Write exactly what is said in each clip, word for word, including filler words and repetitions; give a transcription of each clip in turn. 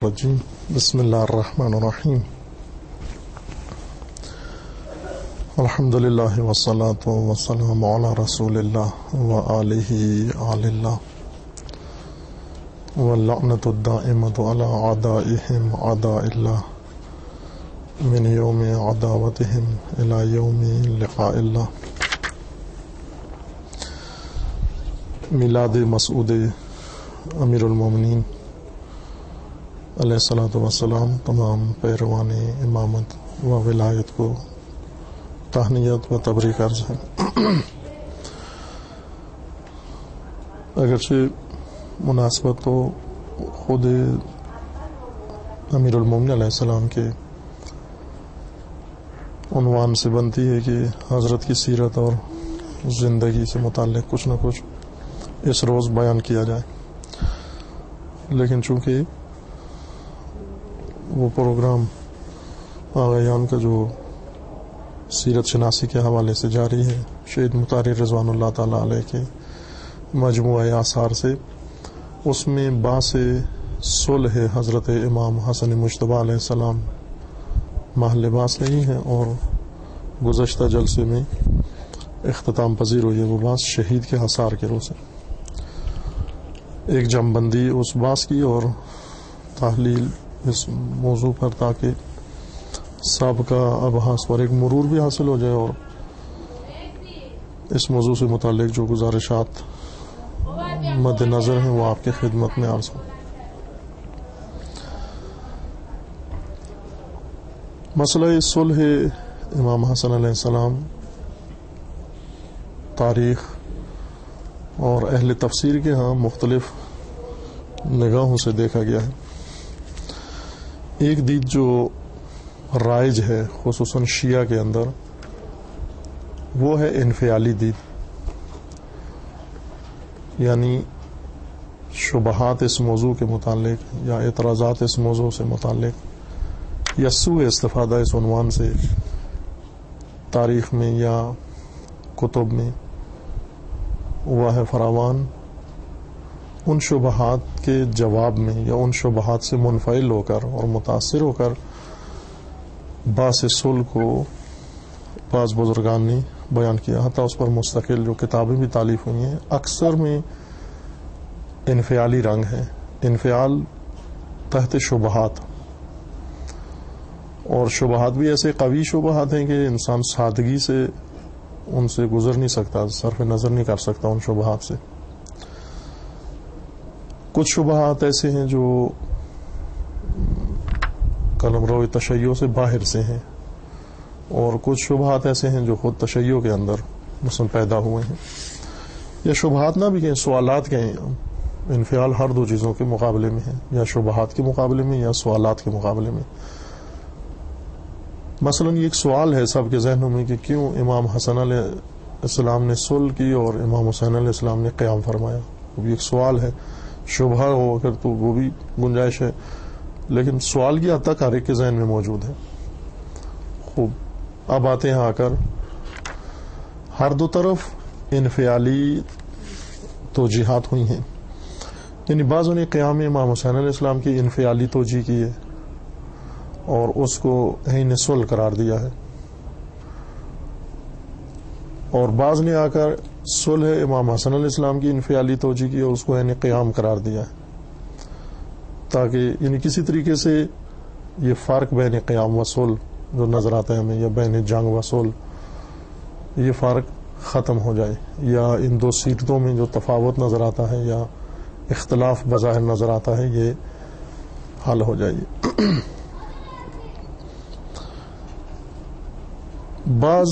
الرجیم بسم اللہ الرحمن الرحیم الحمد للہ والصلاة والسلام علی رسول اللہ وآلہ آل اللہ واللعنۃ الدائمۃ علی اعدائہم اعداء اللہ من یوم عداوتہم الی یوم لقاء اللہ. میلاد مسعود امیر المومنین علیہ الصلوۃ والسلام تمام پیروان امامت و ولایت کو تہنیت و تبریک عرض ہے. اگرچہ مناسبت تو خود امیر المومنین علیہ السلام کے عنوان سے بنتی ہے کہ حضرت کی سیرت اور زندگی سے متعلق کچھ نہ کچھ اس روز بیان کیا جائے، لیکن چونکہ وہ پروگرام آغایان کا جو سیرت شناسی کے حوالے سے جاری ہے، شہید مطہر رضوان اللہ تعالیٰ علیہ کے مجموعہ آثار سے، اس میں باعث صلح حضرت امام حسن مجتبیٰ علیہ السلام محل باعث نہیں ہے، اور گزشتہ جلسے میں اختتام پذیر ہوئی ہے وہ باعث شہید کے حصار کے روز سے. ایک جم بندی اس باعث کی اور تحلیل اس موضوع پر، تاکہ سابقہ ابحاث پر ایک مرور بھی حاصل ہو جائے اور اس موضوع سے متعلق جو گزارشات مد نظر ہیں وہ آپ کی خدمت میں عرض ہوں. مسئلہ صلح امام حسن علیہ السلام تاریخ اور اہل تفسیر کے ہاں مختلف نگاہوں سے دیکھا گیا ہے. ایک دید جو رائج ہے خصوصاً شیعہ کے اندر وہ ہے انفعالی دید، یعنی شبہات اس موضوع کے متعلق یا اعتراضات اس موضوع سے متعلق یا سوء استفادہ اس عنوان سے تاریخ میں یا کتب میں ہوا ہے فراوان. ان شبہات کے جواب میں یا ان شبہات سے منفعل ہو کر اور متاثر ہو کر باعث صلح کو بعض بزرگان نے بیان کیا، حتیٰ اس پر مستقل جو کتابیں بھی تالیف ہوئی ہیں اکثر میں انفعالی رنگ ہے، انفعال تحت شبہات، اور شبہات بھی ایسے قوی شبہات ہیں کہ انسان سادگی سے ان سے گزر نہیں سکتا، صرف نظر نہیں کر سکتا ان شبہات سے. کچھ شبہات ایسے ہیں جو قلم رو تشیع سے باہر سے ہیں، اور کچھ شبہات ایسے ہیں جو خود تشیع کے اندر مثلا پیدا ہوئے ہیں. یا شبہات نہ بھی کہیں، سوالات کہیں. انفعال ہر دو چیزوں کے مقابلے میں ہے، یا شبہات کے مقابلے میں یا سوالات کے مقابلے میں. مثلا یہ ایک سوال ہے سب کے ذہنوں میں کہ کیوں امام حسن علیہ السلام نے صلح کی اور امام حسین علیہ السلام نے قیام فرمایا. وہ بھی ایک سوال ہے، شبہ ہو اگر تو وہ بھی گنجائش ہے، لیکن سوال کی حد تک ہر ایک کے ذہن میں موجود ہے. خوب، اب آتے ہیں آ کر ہر دو طرف انفعالی توجیحات ہوئی ہیں. یعنی بعضوں نے قیام امام حسین علیہ السلام کی انفعالی توجیہ کی ہے اور اس کو عین صلح قرار دیا ہے، اور بعض نے آ کر صلح امام حسن علیہ السلام کی انفعالی توجیہ کی اور اس کو عین قیام قرار دیا ہے، تاکہ یعنی کسی طریقے سے یہ فرق بین قیام و صلح جو نظر آتا ہے ہمیں، یا بین جنگ و صلح، یہ فرق ختم ہو جائے، یا ان دو سیرتوں میں جو تفاوت نظر آتا ہے یا اختلاف بظاہر نظر آتا ہے یہ حل ہو جائے. بعض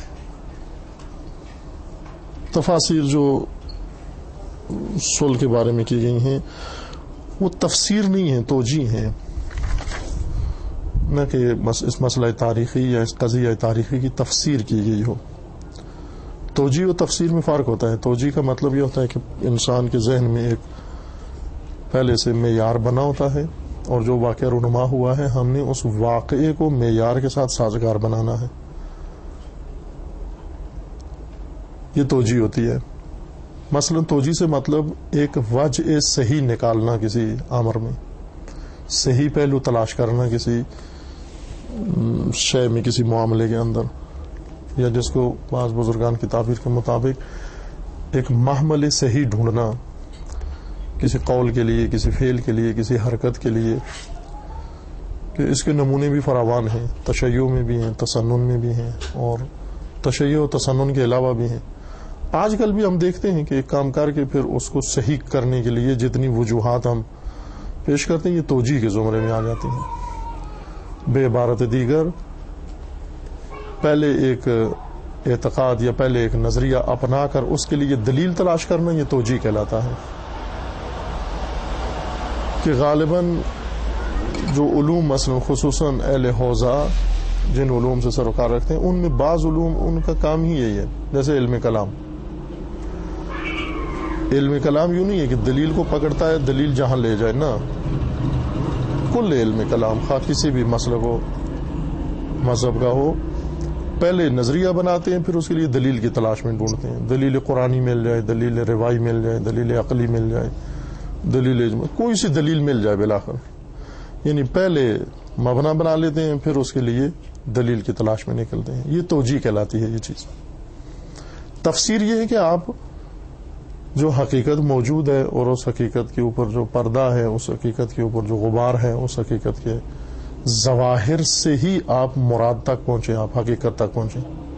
تفاسیر جو صلح کے بارے میں کی گئی ہیں وہ تفسیر نہیں ہیں، توجیہ ہیں، نہ کہ بس اس مسئلہ تاریخی یا اس قضیہ تاریخی کی تفسیر کی گئی ہو. توجیہ و تفسیر میں فرق ہوتا ہے. توجیہ کا مطلب یہ ہوتا ہے کہ انسان کے ذہن میں ایک پہلے سے معیار بنا ہوتا ہے، اور جو واقعہ رونما ہوا ہے ہم نے اس واقعے کو معیار کے ساتھ سازگار بنانا ہے. یہ توجیہ ہوتی ہے. مثلا توجیہ سے مطلب ایک وجہ صحیح نکالنا کسی امر میں، صحیح پہلو تلاش کرنا کسی شے میں، کسی معاملے کے اندر، یا جس کو بعض بزرگان کی تعبیر کے مطابق ایک محمل صحیح ڈھونڈنا کسی قول کے لیے، کسی فعل کے لیے، کسی حرکت کے لیے، کہ اس کے نمونے بھی فراوان ہیں، تشیع میں بھی ہیں، تسنن میں بھی ہیں، اور تشیع و تسنن کے علاوہ بھی ہیں۔ آج کل بھی ہم دیکھتے ہیں کہ ایک کام کر کے پھر اس کو صحیح کرنے کے لیے جتنی وجوہات ہم پیش کرتے ہیں یہ توجیہ کے زمرے میں آ جاتی ہیں۔ بے عبارت دیگر، پہلے ایک اعتقاد یا پہلے ایک نظریہ اپنا کر اس کے لیے دلیل تلاش کرنا یہ توجیہ کہلاتا ہے۔ کہ غالباً جو علوم مثلا خصوصاً اہل حوزہ جن علوم سے سروکار رکھتے ہیں ان میں بعض علوم ان کا کام ہی یہی ہے، جیسے علم کلام۔ علم کلام یوں نہیں ہے کہ دلیل کو پکڑتا ہے دلیل جہاں لے جائے، نا، کل علم کلام خواہ کسی بھی مسلک ہو، مذہب کا ہو، پہلے نظریہ بناتے ہیں پھر اس کے لیے دلیل کی تلاش میں ڈھونڈتے ہیں۔ دلیل قرآنی مل جائے، دلیل روائی مل جائے، دلیل عقلی مل جائے، دلیل اجماع، کوئی سی دلیل مل جائے بالآخر، یعنی پہلے مبنا بنا لیتے ہیں پھر اس کے لیے دلیل کی تلاش میں نکلتے ہیں۔ یہ توجیہ کہلاتی ہے یہ چیز۔ تفسیر یہ ہے کہ آپ جو حقیقت موجود ہے اور اس حقیقت کے اوپر جو پردہ ہے، اس حقیقت کے اوپر جو غبار ہے، اس حقیقت کے ظواہر سے ہی آپ مراد تک پہنچیں، آپ حقیقت تک پہنچیں۔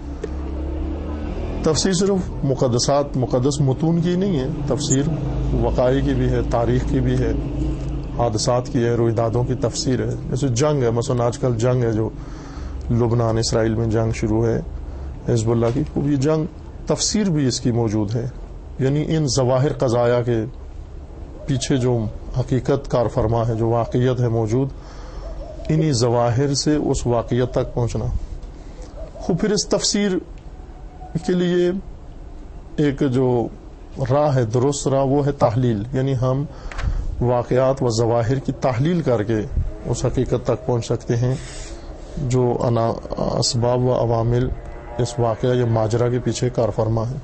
تفسیر صرف مقدسات مقدس متون کی نہیں ہے، تفسیر وقائع کی بھی ہے، تاریخ کی بھی ہے، حادثات کی ہے، رویدادوں کی تفسیر ہے۔ جیسے جنگ ہے، مثلا آج کل جنگ ہے جو لبنان اسرائیل میں جنگ شروع ہے حزب اللہ کی، یہ جنگ تفسیر بھی اس کی موجود ہے، یعنی ان ظواہر قضایا کے پیچھے جو حقیقت کار فرما ہے، جو واقعیت ہے موجود، انہی ظواہر سے اس واقعیت تک پہنچنا۔ خوب پھر اس تفسیر کے لیے ایک جو راہ ہے، درست راہ، وہ ہے تحلیل، یعنی ہم واقعات و ظواہر کی تحلیل کر کے اس حقیقت تک پہنچ سکتے ہیں جو اسباب و عوامل اس واقعہ یا ماجرا کے پیچھے کار فرما ہے۔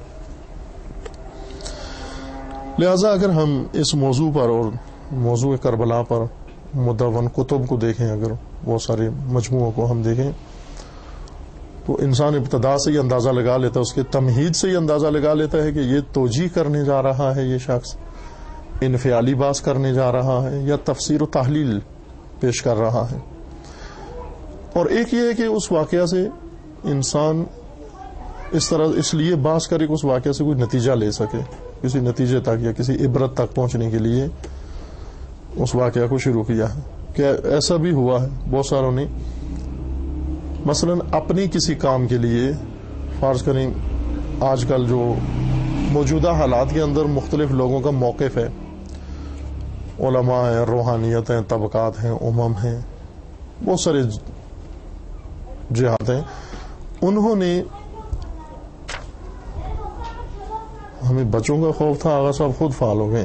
لہذا اگر ہم اس موضوع پر اور موضوع کربلا پر مدون کتب کو دیکھیں، اگر وہ سارے مجموعوں کو ہم دیکھیں، تو انسان ابتدا سے ہی اندازہ لگا لیتا ہے، اس کے تمہید سے ہی اندازہ لگا لیتا ہے کہ یہ توجیہ کرنے جا رہا ہے، یہ شخص انفعالی باز کرنے جا رہا ہے یا تفسیر و تحلیل پیش کر رہا ہے۔ اور ایک یہ ہے کہ اس واقعہ سے انسان اس طرح اس لیے باز کرے کہ اس واقعہ سے کوئی نتیجہ لے سکے، کسی نتیجے تک یا کسی عبرت تک پہنچنے کے لیے اس واقعہ کو شروع کیا ہے۔ کہ ایسا بھی ہوا ہے بہت ساروں نے، مثلا اپنی کسی کام کے لیے، فرض کریں آج کل جو موجودہ حالات کے اندر مختلف لوگوں کا موقف ہے، علماء ہیں، روحانیت ہیں، طبقات ہیں، امم ہیں، بہت سارے جہات ہیں، انہوں نے، ہمیں بچوں کا خوف تھا، آغا صاحب خود فعال ہو گئے،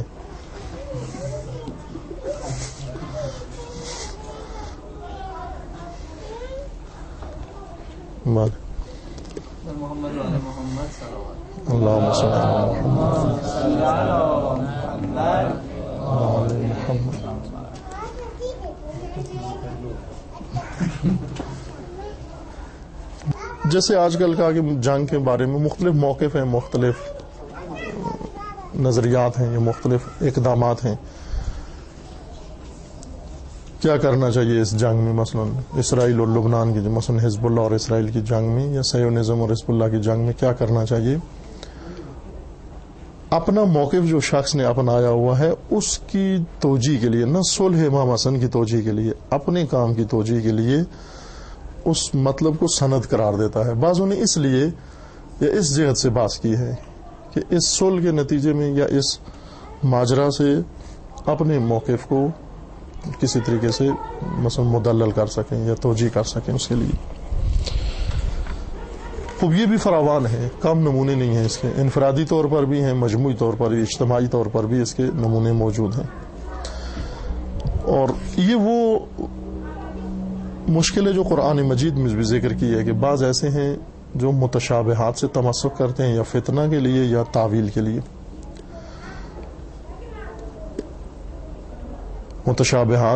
اللہم صلی علی محمد۔ جیسے آج کل کہا کہ جنگ کے بارے میں مختلف موقف ہیں، مختلف نظریات ہیں، یا مختلف اقدامات ہیں، کیا کرنا چاہیے اس جنگ میں، مثلا اسرائیل اور لبنان کی، مثلا حزب اللہ اور اسرائیل کی جنگ میں، یا صہیونزم اور حزب اللہ کی جنگ میں کیا کرنا چاہیے۔ اپنا موقف جو شخص نے اپنایا ہوا ہے اس کی توجیہ کے لیے، نہ صلح امام حسن کی توجیہ کے لیے، اپنے کام کی توجیہ کے لیے اس مطلب کو سند قرار دیتا ہے۔ بعضوں نے اس لیے یا اس جہت سے بات کی ہے کہ اس صلح کے نتیجے میں یا اس ماجرا سے اپنے موقف کو کسی طریقے سے مثلا مدلل کر سکیں یا توجیہ کر سکیں اس کے لیے۔ خوب یہ بھی فراوان ہے، کم نمونے نہیں ہیں اس کے، انفرادی طور پر بھی ہیں، مجموعی طور پر بھی، اجتماعی طور پر بھی اس کے نمونے موجود ہیں۔ اور یہ وہ مشکل ہے جو قرآن مجید میں بھی ذکر کی ہے کہ بعض ایسے ہیں جو متشابہات سے تمسک کرتے ہیں، یا فتنہ کے لیے یا تعویل کے لیے۔ متشابہات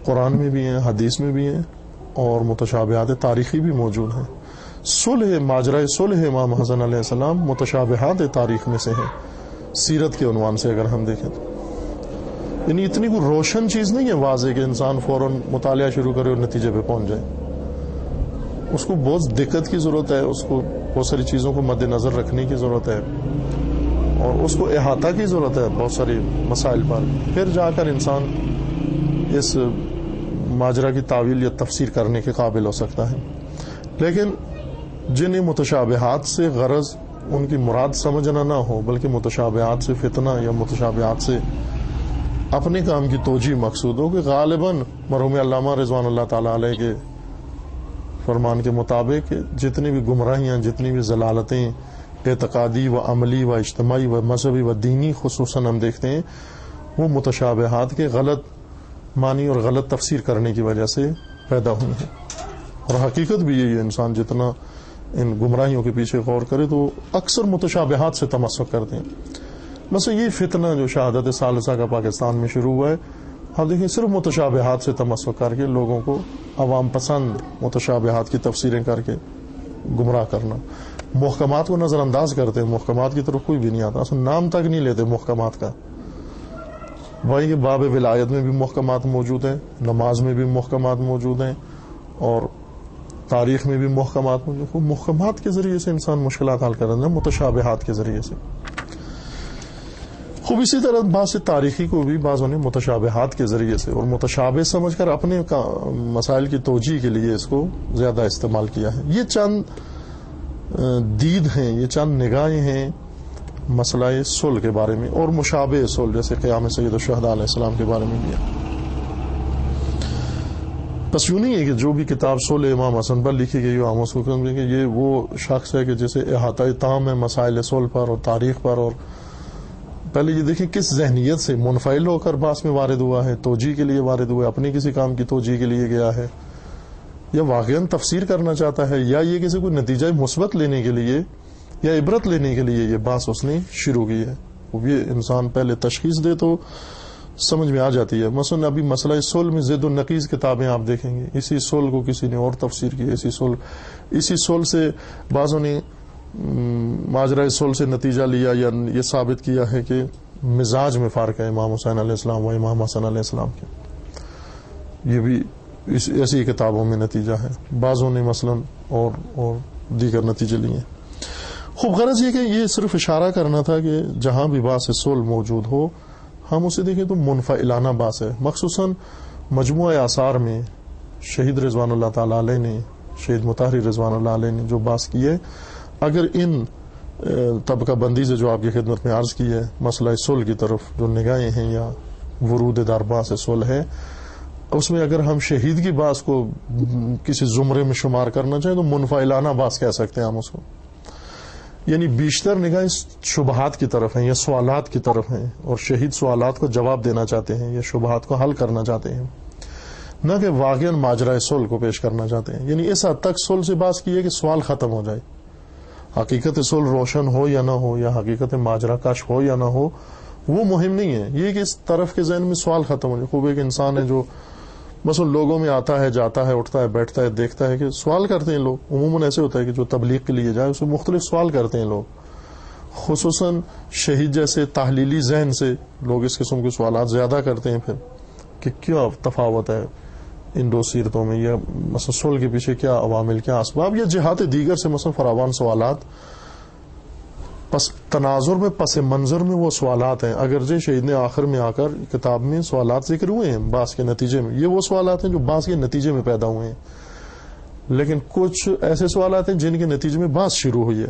قرآن میں بھی ہیں، حدیث میں بھی ہیں، اور متشابہات تاریخی بھی موجود ہیں. صلح، ماجرہ صلح امام حسن علیہ السلام متشابہات تاریخ میں سے ہیں سیرت کے عنوان سے اگر ہم دیکھیں تو. یعنی اتنی کوئی روشن چیز نہیں ہے واضح کہ انسان فوراً مطالعہ شروع کرے اور نتیجے پہ پہنچ جائے. اس کو بہت دقت کی ضرورت ہے، اس کو بہت ساری چیزوں کو مد نظر رکھنے کی ضرورت ہے، اور اس کو احاطہ کی ضرورت ہے بہت ساری مسائل پر. پھر جا کر انسان اس ماجرا کی تعویل یا تفسیر کرنے کے قابل ہو سکتا ہے. لیکن جن متشابہات سے غرض ان کی مراد سمجھنا نہ ہو، بلکہ متشابہات سے فتنہ یا متشابہات سے اپنے کام کی توجیہ مقصود ہو، کہ غالباً مرحوم علامہ رضوان اللہ تعالیٰ علیہ کے فرمان کے مطابق جتنی بھی گمراہیاں، جتنی بھی ضلالتیں اعتقادی و عملی و اجتماعی و مذہبی و دینی خصوصاً ہم دیکھتے ہیں، وہ متشابہات کے غلط معنی اور غلط تفسیر کرنے کی وجہ سے پیدا ہوئی ہیں. اور حقیقت بھی یہی ہے، انسان جتنا ان گمراہیوں کے پیچھے غور کرے تو اکثر متشابہات سے تمسک کرتے ہیں. مثلا یہ فتنہ جو شہادت ثالثہ کا پاکستان میں شروع ہوا ہے، آپ دیکھیں صرف متشابہات سے تمسک کر کے لوگوں کو عوام پسند متشابہات کی تفسیریں کر کے گمراہ کرنا. محکمات کو نظر انداز کرتے ہیں، محکمات کی طرف کوئی بھی نہیں آتا، اصلا نام تک نہیں لیتے محکمات کا. وہی کہ باب ولایت میں بھی محکمات موجود ہیں، نماز میں بھی محکمات موجود ہیں، اور تاریخ میں بھی محکمات موجود ہیں. محکمات کے ذریعے سے انسان مشکلات حل کر رہا ہے، متشابہات کے ذریعے سے. خوب اسی طرح بعض تاریخی کو بھی بعضوں نے متشابہات کے ذریعے سے اور متشابہ سمجھ کر اپنے مسائل کی توجیہ کے لیے اس کو زیادہ استعمال کیا ہے. یہ چند دید ہیں، یہ چند نگاہیں ہیں مسئلہ صلح کے بارے میں، اور مشابہ صلح جیسے قیام سید الشہداء علیہ السلام کے بارے میں بھی ہے. بس یوں نہیں ہے کہ جو بھی کتاب صلح امام حسن پر لکھی گئی ہو ہم اس کو کہیں کہ یہ وہ شخص ہے کہ جسے احاطہ تام ہے مسائل صلح پر اور تاریخ پر. اور پہلے یہ دیکھیں کس ذہنیت سے منفعل ہو کر باس میں وارد ہوا ہے، توجیہ کے لیے وارد ہوا ہے، اپنے کسی کام کی توجیہ کے لیے گیا ہے، یا واقعاً تفسیر کرنا چاہتا ہے، یا یہ کسی کو نتیجہ مثبت لینے کے لیے یا عبرت لینے کے لیے یہ بات اس نے شروع کی ہے. یہ انسان پہلے تشخیص دے تو سمجھ میں آ جاتی ہے. مثلا ابھی مسئلہ صلح میں زید النقیز کتابیں آپ دیکھیں گے، اسی صلح کو کسی نے اور تفسیر کی، اسی صلح اسی صلح سے بعضوں نے ماجرہ صلح سے نتیجہ لیا یا یہ ثابت کیا ہے کہ مزاج میں فرق ہے امام حسین علیہ السلام و امام حسن علیہ السلام کے. یہ بھی ایسی کتابوں میں نتیجہ ہے. بعضوں نے مثلا اور اور دیگر نتیجے لیے. خوب غرض یہ کہ یہ صرف اشارہ کرنا تھا کہ جہاں بھی باس صلح موجود ہو ہم اسے دیکھیں تو منفعلانہ باس ہے. مخصوصاً مجموعہ آثار میں شہید رضوان اللہ تعالی علیہ نے، شہید مطہری رضوان اللہ علیہ نے جو باس کی ہے، اگر ان طبقہ بندی سے جو آپ کی خدمت میں عرض کی ہے مسئلہ صلح کی طرف جو نگاہیں ہیں یا ورود دار باس صلح ہے، اس میں اگر ہم شہید کی باس کو کسی زمرے میں شمار کرنا چاہیں تو منفعلانہ باس کہہ سکتے ہیں ہم اس کو. یعنی بیشتر نگاہیں شبہات کی طرف ہیں یا سوالات کی طرف ہیں، اور شہید سوالات کو جواب دینا چاہتے ہیں یا شبہات کو حل کرنا چاہتے ہیں، نہ کہ واقعاً ماجرہ صلح کو پیش کرنا چاہتے ہیں. یعنی اس حد تک صلح سے باس کی ہے کہ سوال ختم ہو جائے. حقیقت صلح روشن ہو یا نہ ہو، یا حقیقت ماجرہ کش ہو یا نہ ہو، وہ مہم نہیں ہے. یہ کہ اس طرف کے ذہن میں سوال ختم ہو جائے. خوب ایک انسان ہے جو مثلا لوگوں میں آتا ہے، جاتا ہے، اٹھتا ہے، بیٹھتا ہے، دیکھتا ہے کہ سوال کرتے ہیں لوگ. عموماً ایسے ہوتا ہے کہ جو تبلیغ کے لیے جائے اسے مختلف سوال کرتے ہیں لوگ. خصوصاً شہید جیسے تحلیلی ذہن سے لوگ اس قسم کے سوالات زیادہ کرتے ہیں پھر کہ کیا تفاوت ہے ان دو سیرتوں میں، یا مثلا صلح کے پیچھے کیا عوامل، کیا اسباب، یا جہات دیگر سے مثلا فراوان سوالات. پس تناظر میں پس منظر میں وہ سوالات ہیں. اگرچہ شہید نے آخر میں آ کر کتاب میں سوالات ذکر ہوئے ہیں بعض کے نتیجے میں، یہ وہ سوالات ہیں جو بعض کے نتیجے میں پیدا ہوئے ہیں، لیکن کچھ ایسے سوالات ہیں جن کے نتیجے میں بحث شروع ہوئی ہے،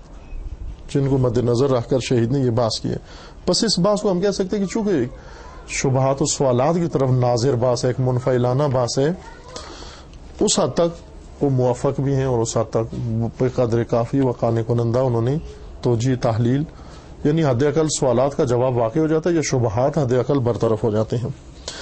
جن کو مد نظر رکھ کر شہید نے یہ بحث کی ہے. بس اس بحث کو ہم کہہ سکتے ہیں کہ چونکہ شبہات و سوالات کی طرف ناظر بحث ہے، ایک منفعلانہ بحث ہے، اس حد تک وہ موافق بھی ہیں، اور اس حد تک بے قدر کافی و قانع کنندہ انہوں نے توجیہ تحلیل، یعنی حد اقل سوالات کا جواب واقع ہو جاتا ہے یا شبہات حد اقل برطرف ہو جاتے ہیں.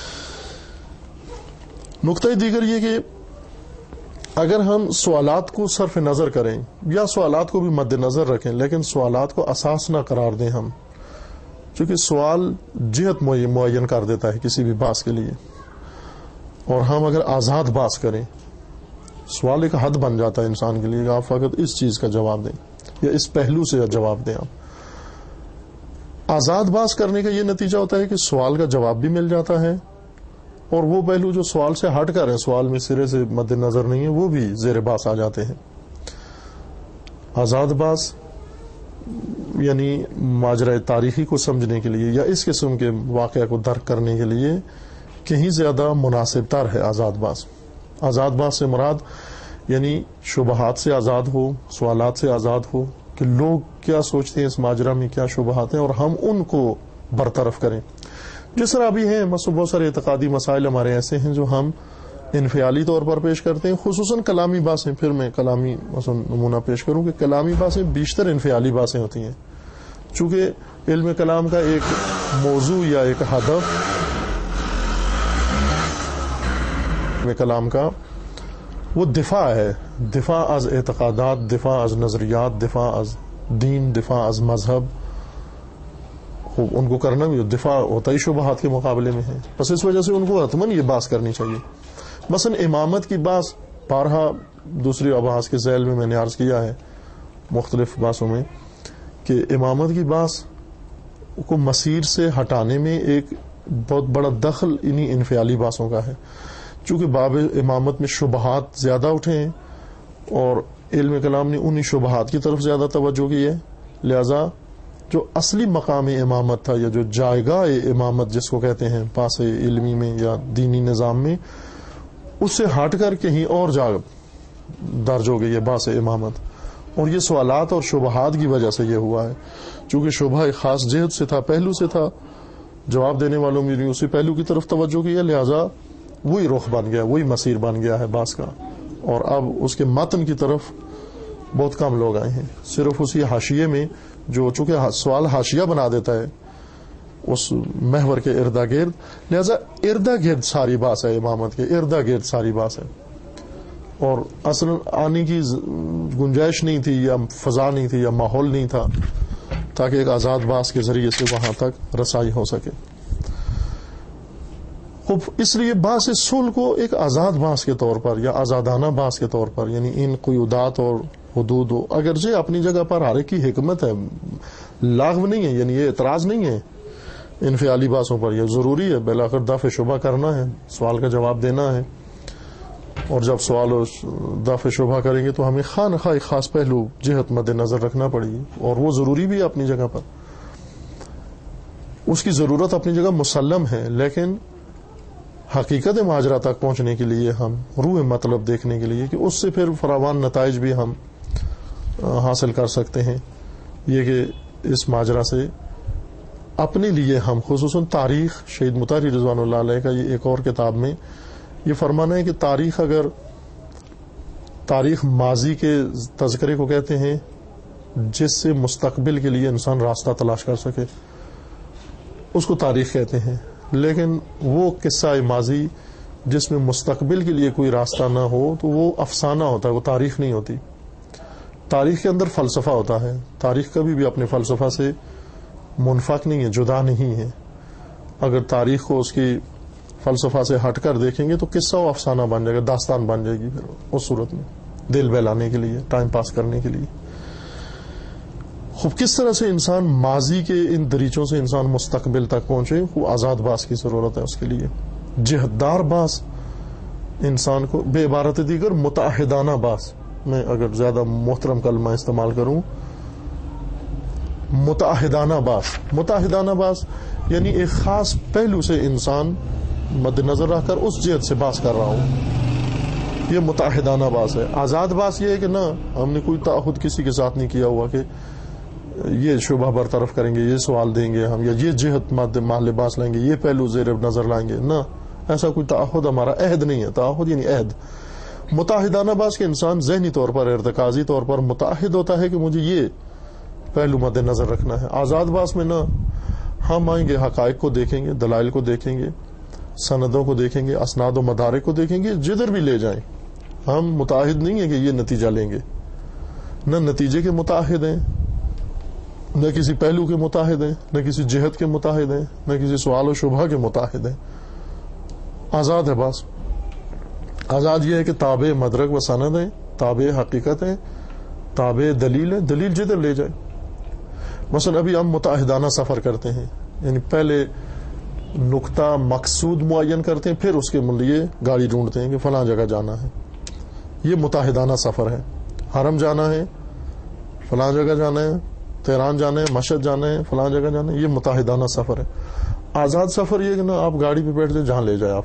نقطہ دیگر یہ کہ اگر ہم سوالات کو صرف نظر کریں یا سوالات کو بھی مد نظر رکھیں، لیکن سوالات کو اساس نہ قرار دیں ہم، چونکہ سوال جہت معین کر دیتا ہے کسی بھی بحث کے لیے. اور ہم اگر آزاد باز کریں، سوال ایک حد بن جاتا ہے انسان کے لیے کہ آپ فقط اس چیز کا جواب دیں یا اس پہلو سے جواب دیں. آپ آزاد باز کرنے کا یہ نتیجہ ہوتا ہے کہ سوال کا جواب بھی مل جاتا ہے، اور وہ پہلو جو سوال سے ہٹ کر ہیں، سوال میں سرے سے مد نظر نہیں ہے، وہ بھی زیر باس آ جاتے ہیں. آزاد باز یعنی ماجرا تاریخی کو سمجھنے کے لیے یا اس قسم کے واقعہ کو درک کرنے کے لیے کہیں زیادہ مناسب تر ہے آزاد باز. آزاد باز سے مراد یعنی شبہات سے آزاد ہو، سوالات سے آزاد ہو کہ لوگ کیا سوچتے ہیں اس ماجرا میں، کیا شبہات ہیں، اور ہم ان کو برطرف کریں. جس طرح بھی ہیں بہت سارے اعتقادی مسائل ہمارے ایسے ہیں جو ہم انفعالی طور پر پیش کرتے ہیں، خصوصاً کلامی باتیں. پھر میں کلامی نمونہ پیش کروں کہ کلامی باتیں بیشتر انفعالی باتیں ہوتی ہیں، چونکہ علم کلام کا ایک موضوع یا ایک ہدف علم کلام کا وہ دفاع ہے، دفاع از اعتقادات، دفاع از نظریات، دفاع از دین، دفاع از مذہب. ان کو کرنا بھی دفاع ہوتا ہی شبہات کے مقابلے میں ہے، بس اس وجہ سے ان کو حتماً یہ بحث کرنی چاہیے. مثلا امامت کی بحث بارہا دوسری آباس کے ذیل میں میں نے عرض کیا ہے مختلف بحثوں میں کہ امامت کی بحث کو مسیر سے ہٹانے میں ایک بہت بڑا دخل انہی انفعالی بحثوں کا ہے، چونکہ باب امامت میں شبہات زیادہ اٹھے ہیں اور علم کلام نے انہی شبہات کی طرف زیادہ توجہ کی ہے. لہذا جو اصلی مقام امامت تھا یا جو جائگاہ امامت جس کو کہتے ہیں پاس علمی میں یا دینی نظام میں، اس سے ہٹ کر کہیں اور جا درج ہو گئی ہے باس امامت. اور یہ سوالات اور شبہات کی وجہ سے یہ ہوا ہے، چونکہ شبہ ایک خاص جہت سے تھا، پہلو سے تھا، جواب دینے والوں میں بھی اسی پہلو کی طرف توجہ کی ہے، لہذا وہی رخ بن گیا، وہی مسیر بن گیا ہے باس کا. اور اب اس کے متن کی طرف بہت کم لوگ آئے ہیں، صرف اسی حاشیے میں جو چونکہ سوال حاشیہ بنا دیتا ہے اس محور کے اردا گرد، لہذا اردا گرد ساری بات ہے، امامت کے اردا گرد ساری بات ہے، اور اصل آنے کی گنجائش نہیں تھی یا فضا نہیں تھی یا ماحول نہیں تھا تاکہ ایک آزاد باس کے ذریعے سے وہاں تک رسائی ہو سکے. خوب اس لیے باس صلح کو ایک آزاد باس کے طور پر یا آزادانہ باس کے طور پر، یعنی ان قیودات اور حدود و اگرچہ اپنی جگہ پر ہر ایک کی حکمت ہے، لاغو نہیں ہے، یعنی یہ اعتراض نہیں ہے انفعالی باسوں پر، یہ ضروری ہے، بالآخر دفع شبہ کرنا ہے، سوال کا جواب دینا ہے، اور جب سوال و دفع شبہ کریں گے تو ہمیں خواہ نخواہ ایک خاص پہلو جہت مد نظر رکھنا پڑے گی، اور وہ ضروری بھی ہے اپنی جگہ پر، اس کی ضرورت اپنی جگہ مسلم ہے. لیکن حقیقت ماجرا تک پہنچنے کے لیے ہم روح مطلب دیکھنے کے لیے کہ اس سے پھر فراوان نتائج بھی ہم حاصل کر سکتے ہیں، یہ کہ اس ماجرا سے اپنے لیے ہم خصوصاً تاریخ شہید مطہری رضوان اللہ علیہ کا یہ ایک اور کتاب میں یہ فرمانا ہے کہ تاریخ اگر تاریخ ماضی کے تذکرے کو کہتے ہیں جس سے مستقبل کے لیے انسان راستہ تلاش کر سکے، اس کو تاریخ کہتے ہیں. لیکن وہ قصہ ماضی جس میں مستقبل کے لیے کوئی راستہ نہ ہو تو وہ افسانہ ہوتا ہے، وہ تاریخ نہیں ہوتی. تاریخ کے اندر فلسفہ ہوتا ہے، تاریخ کبھی بھی اپنے فلسفہ سے منفک نہیں ہے، جدا نہیں ہے. اگر تاریخ کو اس کی فلسفہ سے ہٹ کر دیکھیں گے تو قصہ و افسانہ بن جائے گا، داستان بن جائے گی پھر اس صورت میں، دل بہلانے کے لیے، ٹائم پاس کرنے کے لیے. خوب کس طرح سے انسان ماضی کے ان دریچوں سے انسان مستقبل تک پہنچے، وہ آزاد باس کی ضرورت ہے اس کے لیے. جہتدار باس انسان کو، بے عبارت دیگر متعہدانہ باس، میں اگر زیادہ محترم کلمہ استعمال کروں، متعہدانہ باس متعہدانہ باس یعنی ایک خاص پہلو سے انسان مد نظر رکھ کر اس جہت سے باس کر رہا ہوں، یہ متعہدانہ باس ہے. آزاد باس یہ ہے کہ نہ، ہم نے کوئی تعہد کسی کے ساتھ نہیں کیا ہوا کہ یہ شبہ برطرف کریں گے، یہ سوال دیں گے ہم، یا یہ جہت ماہ لباس لائیں گے، یہ پہلو زیر نظر لائیں گے، نہ، ایسا کوئی تعہد ہمارا عہد نہیں ہے. تعہد یعنی عہد. متعہدانہ باس کے انسان ذہنی طور پر، ارتکازی طور پر متعہد ہوتا ہے کہ مجھے یہ پہلو مد نظر رکھنا ہے. آزاد باس میں نہ، ہم آئیں گے، حقائق کو دیکھیں گے، دلائل کو دیکھیں گے، سندوں کو دیکھیں گے، اسناد و مدارک کو دیکھیں گے، جدھر بھی لے جائیں. ہم متعہد نہیں ہیں کہ یہ نتیجہ لیں گے، نہ نتیجے کے متعہد ہیں، نہ کسی پہلو کے متعہد ہیں، نہ کسی جہت کے متعہد ہیں، نہ کسی سوال و شبہ کے متعہد ہیں. آزاد ہے بس. آزاد یہ ہے کہ تابع مدرک و سند ہے، تابع حقیقت ہے، تابع دلیل ہے، دلیل جدھر لے جائے. مثلا ابھی ہم متعہدانہ سفر کرتے ہیں، یعنی پہلے نقطہ مقصود معین کرتے ہیں، پھر اس کے لیے گاڑی ڈھونڈتے ہیں کہ فلاں جگہ جانا ہے. یہ متعہدانہ سفر ہے. حرم جانا ہے، فلاں جگہ جانا ہے، تہران جانا ہے، مشہد جانا ہے، فلاں جگہ جانا ہے. یہ متعہدانہ سفر ہے. آزاد سفر یہ کہ نا آپ گاڑی پہ بیٹھ جائے جہاں لے جائے آپ،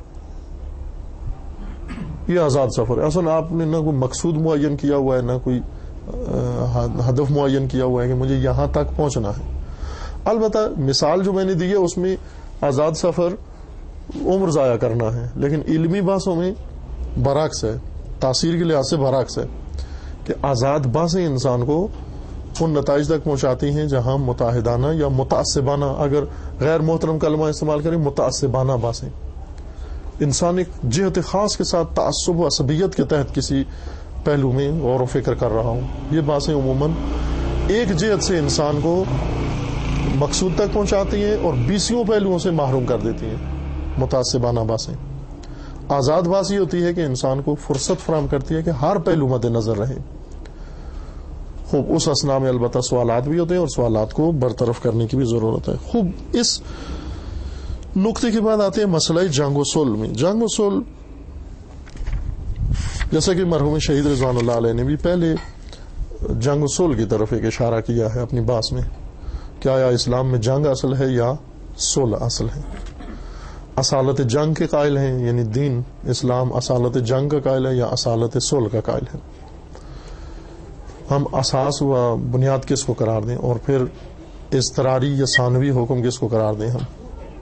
یہ آزاد سفر ہے. اصل آپ نے نہ کوئی مقصود معین کیا ہوا ہے، نہ کوئی ہدف معین کیا ہوا ہے کہ مجھے یہاں تک پہنچنا ہے. البتہ مثال جو میں نے دی ہے اس میں آزاد سفر عمر ضائع کرنا ہے، لیکن علمی بحثوں میں برعکس ہے، تاثیر کے لحاظ سے برعکس ہے کہ آزاد بحثیں انسان کو ان نتائج تک پہنچاتی ہیں جہاں متعہدانہ یا متعصبانہ، اگر غیر محترم کلمہ استعمال کریں، متعصبانہ بحثیں. انسان ایک جہت خاص کے ساتھ تعصب و عصبیت کے تحت کسی پہلو میں غور و فکر کر رہا ہوں. یہ باتیں عموماً ایک جہت سے انسان کو مقصود تک پہنچاتی ہیں اور بیسیوں پہلوؤں سے محروم کر دیتی ہیں. متعصبانہ باتیں. آزاد باسی ہوتی ہے کہ انسان کو فرصت فراہم کرتی ہے کہ ہر پہلو مد نظر رہے. خوب اس اسنا میں البتہ سوالات بھی ہوتے ہیں اور سوالات کو برطرف کرنے کی بھی ضرورت ہے. خوب اس نقطے کے بعد آتے ہیں مسئلہ جنگ و صلح میں. جنگ و صلح جیسا کہ مرحوم شہید رضوان اللہ علیہ نے بھی پہلے جنگ و صلح کی طرف ایک اشارہ کیا ہے اپنی بحث میں کہ آیا اسلام میں جنگ اصل ہے یا صلح اصل ہے. اصالت جنگ کے قائل ہیں، یعنی دین اسلام اصالت جنگ کا قائل ہے یا اصالت صلح کا قائل ہے. ہم اساس و بنیاد کس کو قرار دیں اور پھر اضطراری یا ثانوی حکم کس کو قرار دیں ہم.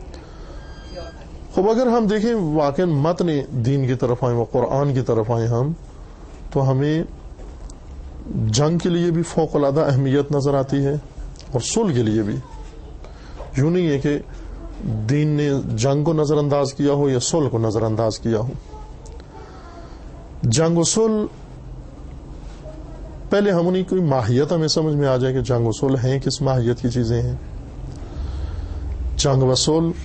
خب اگر ہم دیکھیں واقع متن دین کی طرف آئیں و قرآن کی طرف آئیں ہم، تو ہمیں جنگ کے لیے بھی فوق العادہ اہمیت نظر آتی ہے اور صلح کے لیے بھی. یوں نہیں ہے کہ دین نے جنگ کو نظر انداز کیا ہو یا صلح کو نظر انداز کیا ہو. جنگ و صلح پہلے ہم انہیں کوئی ماہیت ہمیں سمجھ میں آ جائے کہ جنگ و صلح ہیں کس ماہیت کی چیزیں ہیں. جنگ و صلح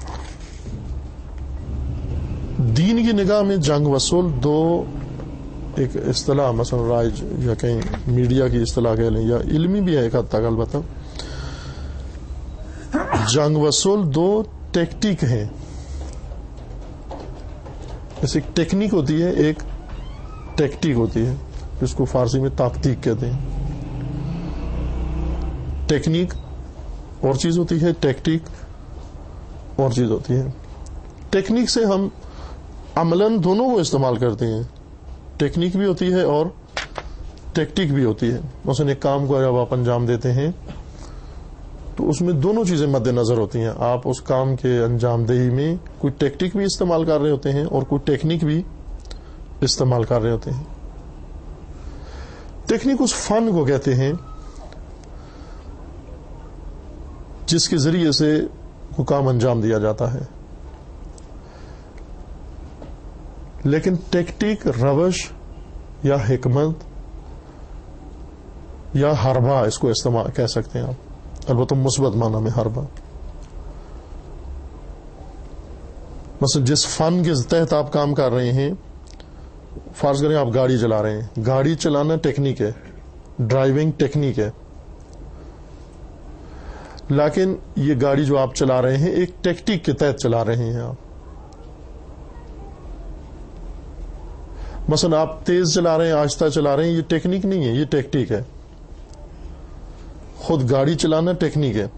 دین کی نگاہ میں جنگ و صلح دو ایک اصطلاح مثلا رائج یا کہیں میڈیا کی اصطلاح کہہ لیں یا علمی بھی ہے ایک حد تک. البتہ جنگ و صلح دو ٹیکٹیک ہیں. جیسے ایک ٹیکنیک ہوتی ہے، ایک ٹیکٹیک ہوتی ہے جس کو فارسی میں تاکتیک کہتے ہیں. ٹیکنیک اور چیز ہوتی ہے، ٹیکٹیک اور چیز ہوتی ہے. ٹیکنیک سے ہم عملاً دونوں کو استعمال کرتے ہیں. ٹیکنیک بھی ہوتی ہے اور ٹیکٹیک بھی ہوتی ہے. مثلا ایک کام کو جب آپ انجام دیتے ہیں تو اس میں دونوں چیزیں مد نظر ہوتی ہیں. آپ اس کام کے انجام دہی میں کوئی ٹیکٹیک بھی استعمال کر رہے ہوتے ہیں اور کوئی ٹیکنیک بھی استعمال کر رہے ہوتے ہیں. ٹیکنیک اس فن کو کہتے ہیں جس کے ذریعے سے وہ کام انجام دیا جاتا ہے. لیکن ٹیکٹیک روش یا حکمت یا حربہ اس کو استعمال کہہ سکتے ہیں آپ، البتہ مثبت معنی میں حربہ. مثلا جس فن کے تحت آپ کام کر رہے ہیں، فرض کریں آپ گاڑی چلا رہے ہیں، گاڑی چلانا ٹیکنیک ہے، ڈرائیونگ ٹیکنیک ہے. لیکن یہ گاڑی جو آپ چلا رہے ہیں ایک ٹیکٹیک کے تحت چلا رہے ہیں آپ. مثلا آپ تیز چلا رہے ہیں، آہستہ چلا رہے ہیں، یہ ٹیکنیک نہیں ہے، یہ ٹیکٹیک ہے. خود گاڑی چلانا ٹیکنیک ہے.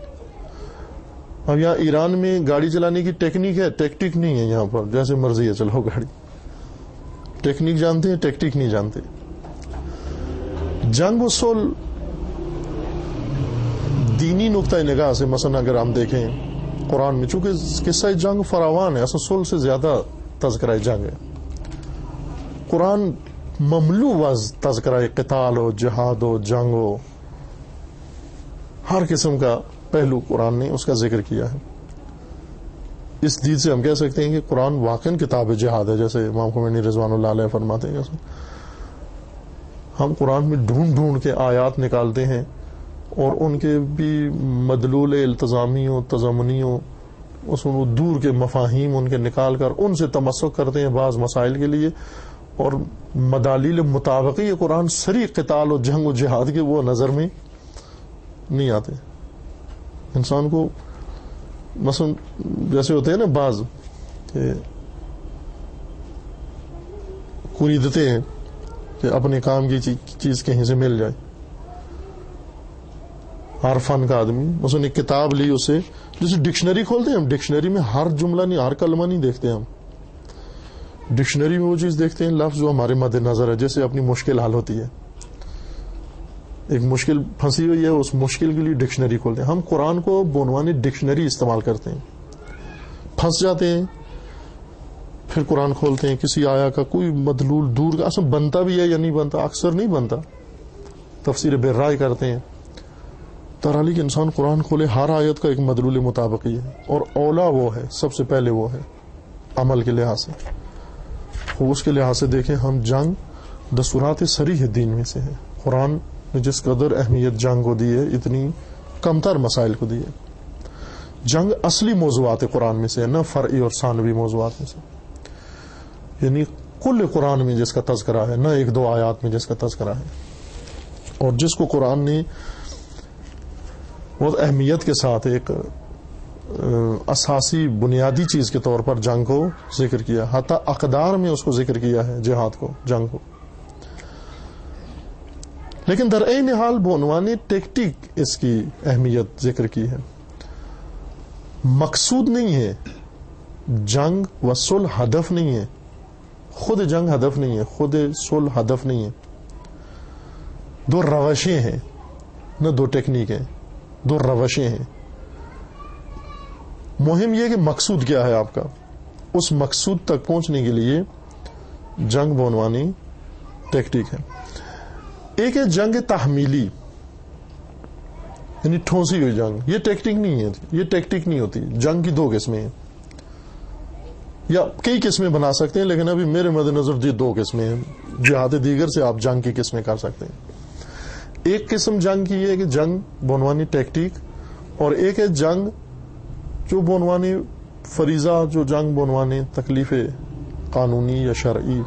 اب یہاں ایران میں گاڑی چلانے کی ٹیکنیک ہے، ٹیکٹیک نہیں ہے. یہاں پر جیسے مرضی ہے چلاؤ گاڑی. ٹیکنیک جانتے ہیں، ٹیکٹیک نہیں جانتے. جنگ و صلح دینی نقطۂ نگاہ سے مثلا اگر ہم دیکھیں قرآن میں، چونکہ قصہ جنگ فراوان ہے، اصل صلح سے زیادہ تذکرہ جنگ ہے. قرآن مملو وز تذکرہ قتال ہو، جہاد ہو، جنگ ہو، ہر قسم کا پہلو قرآن نے اس کا ذکر کیا ہے. اس دید سے ہم کہہ سکتے ہیں کہ قرآن واقعاً کتاب جہاد ہے، جیسے امام خمینی رضوان اللہ علیہ فرماتے ہیں. ہم قرآن میں ڈھونڈ ڈھونڈ کے آیات نکالتے ہیں اور ان کے بھی مدلول التزامی و تضامنی و اس وہ دور کے مفاہیم ان کے نکال کر ان سے تمسک کرتے ہیں بعض مسائل کے لیے، اور مدالیل مطابقی قرآن سری قتال و جنگ و جہاد کے وہ نظر میں نہیں آتے. انسان کو مثلا جیسے ہوتے ہیں نا بعض کہ خریدتے ہیں کہ اپنے کام کی چیز کہیں سے مل جائے. ہر فن کا آدمی مثلا ایک کتاب لی اسے، جیسے ڈکشنری کھولتے ہیں ہم، ڈکشنری میں ہر جملہ نہیں، ہر کلمہ نہیں دیکھتے ہم. ڈکشنری میں وہ چیز دیکھتے ہیں لفظ جو ہمارے مد نظر ہے. جیسے اپنی مشکل حل ہوتی ہے، ایک مشکل پھنسی ہوئی ہے، اس مشکل کے لیے ڈکشنری کھولتے ہیں. ہم قرآن کو بنوانے ڈکشنری استعمال کرتے ہیں، پھنس جاتے ہیں، پھر قرآن کھولتے ہیں، کسی آیا کا کوئی مدلول دور کا اصل بنتا بھی ہے یا نہیں بنتا، اکثر نہیں بنتا، تفسیر بے رائے کرتے ہیں. ترالی کے انسان قرآن کھولے، ہر آیت کا ایک مدلول مطابقی ہے، اور اولا وہ ہے، سب سے پہلے وہ ہے عمل کے لحاظ سے. اس کے لحاظ سے دیکھیں ہم جنگ دستورات صریح دین میں سے ہے. قرآن نے جس قدر اہمیت جنگ کو دی ہے اتنی کمتر مسائل کو دی ہے. جنگ اصلی موضوعات قرآن میں سے ہے، نہ فرعی اور ثانوی موضوعات میں سے. یعنی کل قرآن میں جس کا تذکرہ ہے، نہ ایک دو آیات میں جس کا تذکرہ ہے. اور جس کو قرآن نے بہت اہمیت کے ساتھ ایک اساسی بنیادی چیز کے طور پر جنگ کو ذکر کیا، حتی اقدار میں اس کو ذکر کیا ہے، جہاد کو، جنگ کو. لیکن در عین حال بعنوان ٹیکٹک اس کی اہمیت ذکر کی ہے. مقصود نہیں ہے جنگ و صلح، ہدف نہیں ہے، خود جنگ ہدف نہیں ہے، خود صلح ہدف نہیں ہے. دو روشیں ہیں، نہ دو ٹیکنیک ہیں، دو روشیں ہیں. مہم یہ کہ مقصود کیا ہے آپ کا، اس مقصود تک پہنچنے کے لیے جنگ بعنوانی ٹیکٹک ہے. ایک ہے جنگ تحمیلی، یعنی ٹھونسی ہوئی جنگ. یہ ٹیکٹک نہیں ہے، یہ ٹیکٹک نہیں ہوتی. جنگ کی دو قسمیں ہیں، یا کئی قسمیں بنا سکتے ہیں، لیکن ابھی میرے مد نظر یہ دو قسمیں ہیں. جہاد دیگر سے آپ جنگ کی قسمیں کر سکتے ہیں. ایک قسم جنگ کی یہ ہے کہ جنگ بعنوانی ٹیکٹک، اور ایک ہے جنگ جو بعنوانی فریضہ، جو جنگ بعنوانی تکلیف قانونی یا شرعی،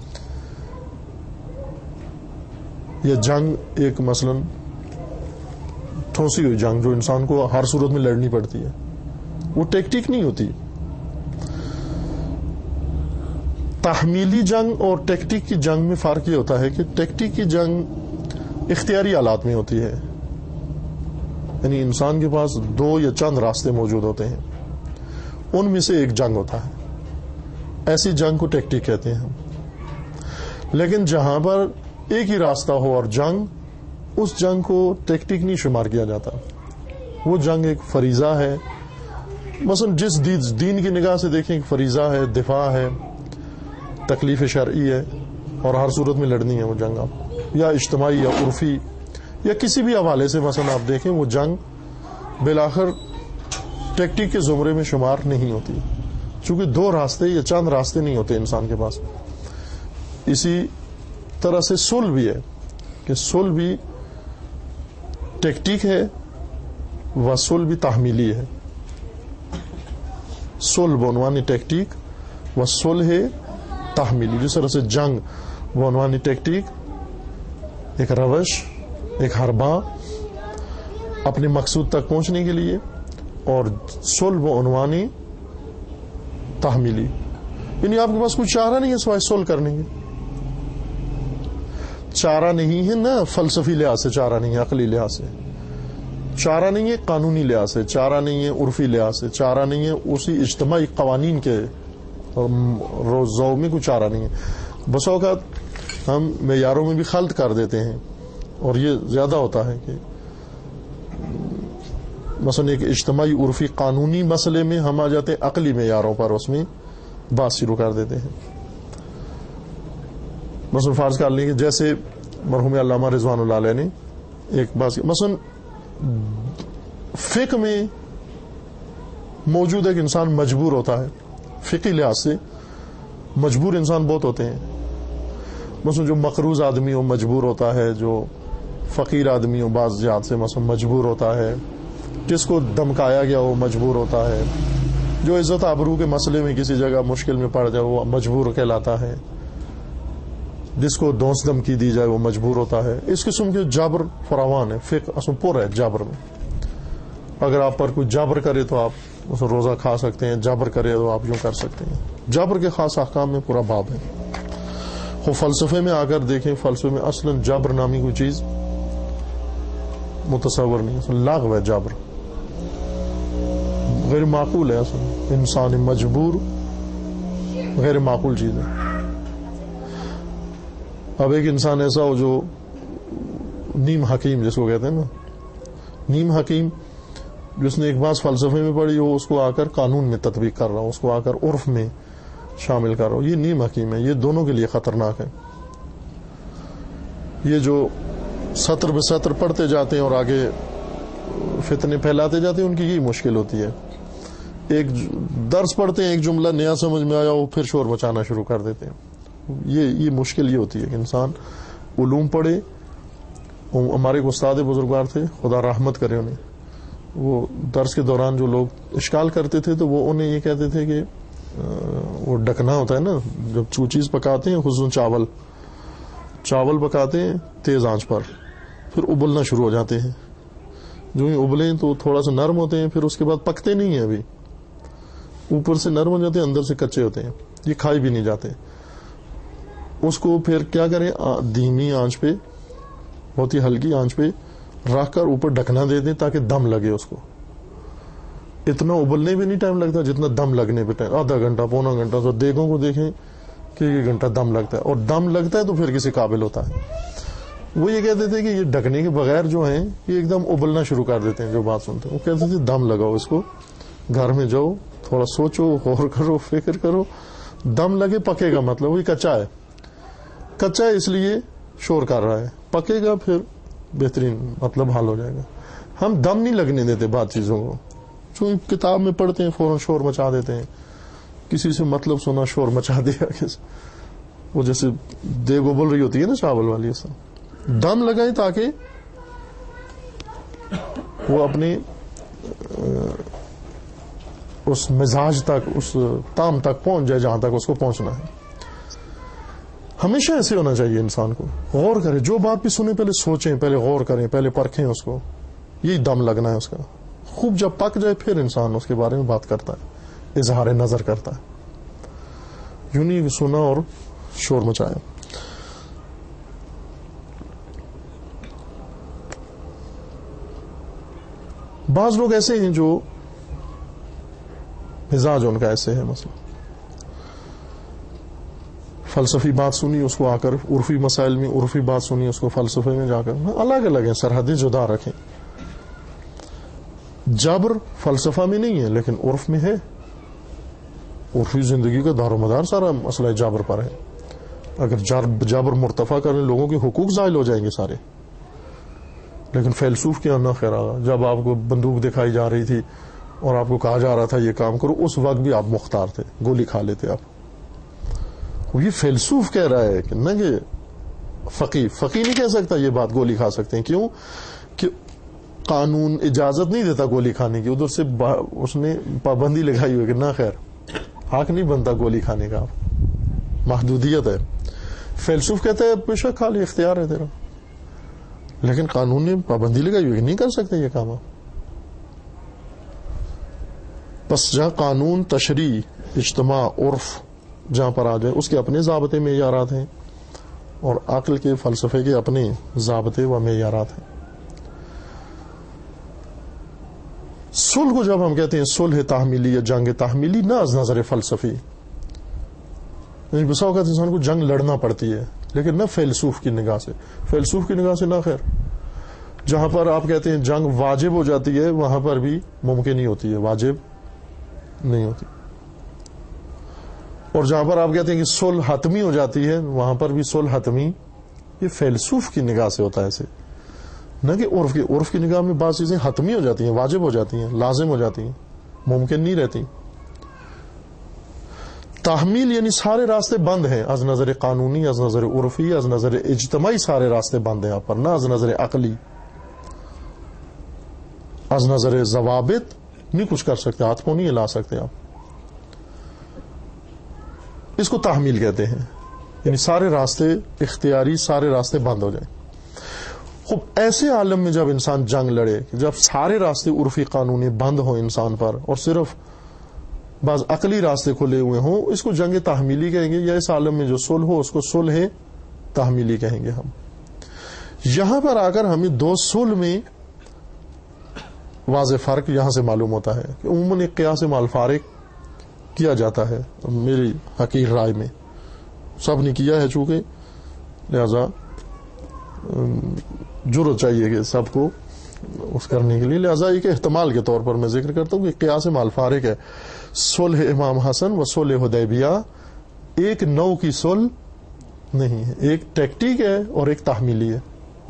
یا جنگ ایک مثلا ٹھونسی ہوئی جنگ جو انسان کو ہر صورت میں لڑنی پڑتی ہے. وہ ٹیکٹک نہیں ہوتی. تحمیلی جنگ اور ٹیکٹک کی جنگ میں فرق یہ ہوتا ہے کہ ٹیکٹک کی جنگ اختیاری حالات میں ہوتی ہے، یعنی انسان کے پاس دو یا چند راستے موجود ہوتے ہیں، ان میں سے ایک جنگ ہوتا ہے. ایسی جنگ کو ٹیکٹک کہتے ہیں ہم. لیکن جہاں پر ایک ہی راستہ ہو اور جنگ، اس جنگ کو ٹیکٹک نہیں شمار کیا جاتا. وہ جنگ ایک فریضہ ہے. مثلا جس دین کی نگاہ سے دیکھیں کہ فریضہ ہے، دفاع ہے، تکلیف شرعی ہے، اور ہر صورت میں لڑنی ہے وہ جنگ آپ، یا اجتماعی یا عرفی یا کسی بھی حوالے سے مثلا آپ دیکھیں، وہ جنگ بالآخر ٹیکٹک کے زمرے میں شمار نہیں ہوتی، چونکہ دو راستے یا چند راستے نہیں ہوتے انسان کے پاس. اسی طرح سے صلح بھی ہے کہ صلح بھی ٹیکٹک ہے و صلح بھی تحمیلی ہے. صلح بعنوانی ٹیکٹک و صلح تحمیلی. جس طرح سے جنگ بعنوانی ٹیکٹک ایک روش، ایک حربہ اپنے مقصود تک پہنچنے کے لیے، اور صلح بعنوانی تحمیلی، یعنی آپ کے پاس کوئی چارہ نہیں ہے سوائے صلح کرنے کے. چارہ نہیں ہے نہ فلسفی لحاظ سے، چارہ نہیں ہے عقلی لحاظ سے، چارہ نہیں ہے قانونی لحاظ سے، چارہ نہیں ہے عرفی لحاظ سے، چارہ نہیں ہے اسی اجتماعی قوانین کے روزوں میں کوئی چارہ نہیں ہے. بس اوقات ہم معیاروں میں بھی خلط کر دیتے ہیں، اور یہ زیادہ ہوتا ہے کہ مثلا ایک اجتماعی عرفی قانونی مسئلے میں ہم آ جاتے ہیں عقلی معیاروں پر، اس میں بات شروع کر دیتے ہیں. مثلا فرض کر لیں کہ جیسے مرحوم علامہ رضوان اللہ علیہ نے ایک بات، مثلا فقہ میں موجود ہے کہ انسان مجبور ہوتا ہے، فقہی لحاظ سے مجبور انسان بہت ہوتے ہیں. مثلا جو مقروض آدمی ہو مجبور ہوتا ہے، جو فقیر آدمی ہو بعض جہات سے مثلا مجبور ہوتا ہے، جس کو دمکایا گیا ہو مجبور ہوتا ہے، جو عزت آبرو کے مسئلے میں کسی جگہ مشکل میں پڑ جائے وہ مجبور کہلاتا ہے، جس کو دونس دھمکی دی جائے وہ مجبور ہوتا ہے. اس قسم کے جبر فراوان ہے، فقہ اصل پر ہے جبر میں. اگر آپ پر کوئی جبر کرے تو آپ اس روزہ کھا سکتے ہیں، جبر کرے تو آپ یوں کر سکتے ہیں. جبر کے خاص احکام میں پورا باب ہے. وہ فلسفے میں آ کر دیکھیں، فلسفے میں اصلا جبر نامی کوئی چیز متصور نہیں، اصلا لاغو ہے. جبر غیر معقول ہے، اصلا انسان مجبور غیر معقول چیز ہے. اب ایک انسان ایسا ہو جو نیم حکیم جس کو کہتے ہیں نا، نیم حکیم جس نے ایک بات فلسفے میں پڑھی ہو اس کو آ کر قانون میں تطبیق کر رہا ہو، اس کو آ کر عرف میں شامل کر رہا ہو، یہ نیم حکیم ہے. یہ دونوں کے لیے خطرناک ہے. یہ جو سطر بہ سطر پڑھتے جاتے ہیں اور آگے فتنے پھیلاتے جاتے ہیں، ان کی یہی مشکل ہوتی ہے. ایک درس پڑھتے ہیں، ایک جملہ نیا سمجھ میں آیا وہ پھر شور مچانا شروع کر دیتے ہیں. یہ یہ مشکل یہ ہوتی ہے کہ انسان علوم پڑھے. ہمارے ایک استاد بزرگوار تھے، خدا رحمت کرے انہیں. وہ درس کے دوران جو لوگ اشکال کرتے تھے تو وہ انہیں یہ کہتے تھے کہ وہ ڈکنا ہوتا ہے نا، جب جو چیز پکاتے ہیں، خصوصاً چاول چاول پکاتے ہیں تیز آنچ پر، پھر ابلنا شروع ہو جاتے ہیں. جو ہی ابلیں تو تھوڑا سا نرم ہوتے ہیں، پھر اس کے بعد پکتے نہیں ہیں، ابھی اوپر سے نرم ہو جاتے ہیں، اندر سے کچے ہوتے ہیں، یہ کھائی بھی نہیں جاتے. اس کو پھر کیا کریں، دھیمی آنچ پہ، بہت ہی ہلکی آنچ پہ رکھ کر اوپر ڈھکنا دے دیں تاکہ دم لگے. اس کو اتنا ابلنے بھی نہیں ٹائم لگتا جتنا دم لگنے پہ ٹائم، آدھا گھنٹہ پونا گھنٹہ. تو دیگوں کو دیکھیں کہ ایک گھنٹہ دم لگتا ہے، اور دم لگتا ہے تو پھر کسی قابل ہوتا ہے. وہ یہ کہتے تھے کہ یہ ڈھکنے کے بغیر جو ہیں یہ ایک دم ابلنا شروع کر دیتے ہیں. جو بات سنتے ہیں وہ کہتے تھے دم لگاؤ اس کو، گھر میں جاؤ تھوڑا سوچو، غور کرو، فکر کرو، دم لگے پکے گا. مطلب وہی کچا ہے، کچا ہے اس لیے شور کر رہا ہے، پکے گا پھر بہترین مطلب حل ہو جائے گا. ہم دم نہیں لگنے دیتے بات چیزوں کو. جو کتاب میں پڑھتے ہیں فوراً شور مچا دیتے ہیں. کسی سے مطلب سنا شور مچا دیا، وہ جیسے دیگ ابل رہی ہوتی ہے نا چاول والی، ایسا دم لگائیں تاکہ وہ اپنے اس مزاج تک، اس تام تک پہنچ جائے جہاں تک اس کو پہنچنا ہے. ہمیشہ ایسے ہونا چاہیے انسان کو. غور کرے، جو بات بھی سنیں پہلے سوچیں، پہلے غور کریں، پہلے پرکھیں اس کو. یہی دم لگنا ہے اس کا. خوب جب پک جائے پھر انسان اس کے بارے میں بات کرتا ہے، اظہار نظر کرتا ہے. یوں نہیں سنا اور شور مچایا. بعض لوگ ایسے ہیں جو مزاج ان کا ایسے ہے، مثلا فلسفی بات سنی اس کو آ کر عرفی مسائل میں، عرفی بات سنی اس کو فلسفے میں جا کر. الگ الگ ہیں، سرحدیں جدا رکھیں. جبر فلسفہ میں نہیں ہے لیکن عرف میں ہے. عرفی زندگی کا دار و مدار سارا مسئلہ جبر پر ہے. اگر جبر مرتفع کرنے لوگوں کے حقوق زائل ہو جائیں گے سارے. لیکن فیلسوف کے اندر خیر آگا، جب آپ کو بندوق دکھائی جا رہی تھی اور آپ کو کہا جا رہا تھا یہ کام کرو، اس وقت بھی آپ مختار تھے، گولی کھا لیتے آپ. یہ فیلسوف کہہ رہا ہے کہ نہ کہ فقی. فقی نہیں کہہ سکتا یہ بات گولی کھا سکتے ہیں. کیوں کہ قانون اجازت نہیں دیتا گولی کھانے کی. ادھر سے اس نے پابندی لگائی ہوئی کہ نہ خیر حق نہیں بنتا گولی کھانے کا، محدودیت ہے. فیلسوف کہتا ہے بے شک خالی اختیار ہے تیرا، لیکن قانون نے پابندی لگائی ہوئی کہ نہیں کر سکتے یہ کام. بس جہاں قانون، تشریع، اجتماع، عرف جہاں پر آ جائے، اس کے اپنے ضابطے معیارات ہیں اور عقل کے، فلسفے کے اپنے ضابطے و معیارات ہیں. صلح کو جب ہم کہتے ہیں صلح تحمیلی یا جنگ تحمیلی، نہ از نظر فلسفی، بسا اوقات انسان کو جنگ لڑنا پڑتی ہے لیکن نہ فیلسوف کی نگاہ سے. فیلسوف کی نگاہ سے نہ خیر. جہاں پر آپ کہتے ہیں جنگ واجب ہو جاتی ہے وہاں پر بھی ممکن ہی ہوتی ہے، واجب نہیں ہوتی. اور جہاں پر آپ کہتے ہیں کہ صلح حتمی ہو جاتی ہے وہاں پر بھی صلح حتمی، یہ فیلسوف کی نگاہ سے ہوتا ہے ایسے، نہ کہ عرف کی. عرف کی نگاہ میں بعض چیزیں حتمی ہو جاتی ہیں، واجب ہو جاتی ہیں، لازم ہو جاتی ہیں، ممکن نہیں رہتی. تحمیل یعنی سارے راستے بند ہیں، از نظر قانونی، از نظر عرفی، از نظر اجتماعی سارے راستے بند ہیں یہاں پر، نہ از نظر عقلی، از نظر ضوابط نہیں کچھ کر سکتے، ہاتھ کو نہیں ہلا سکتے آپ. اس کو تحمیل کہتے ہیں، یعنی سارے راستے اختیاری، سارے راستے بند ہو جائیں۔ خوب ایسے عالم میں جب انسان جنگ لڑے، جب سارے راستے عرفی قانونی بند ہوں انسان پر اور صرف بعض عقلی راستے کھلے ہوئے ہوں، اس کو جنگ تحمیلی کہیں گے، یا اس عالم میں جو صلح ہو اس کو صلح تحمیلی کہیں گے ہم۔ یہاں پر آ کر ہمیں دو صلح میں واضح فرق یہاں سے معلوم ہوتا ہے کہ عموماً ایک قیاس مع الفارق کیا جاتا ہے، میری حقیر رائے میں سب نے کیا ہے، چونکہ لہذا جرأت چاہیے کہ سب کو اس کرنے کے لیے، لہذا ایک احتمال کے طور پر میں ذکر کرتا ہوں کہ قیاس مع الفارق ہے۔ صلح امام حسن و صلح حدیبیہ ایک نوع کی صلح نہیں ہے، ایک ٹیکٹیک ہے اور ایک تحمیلی ہے،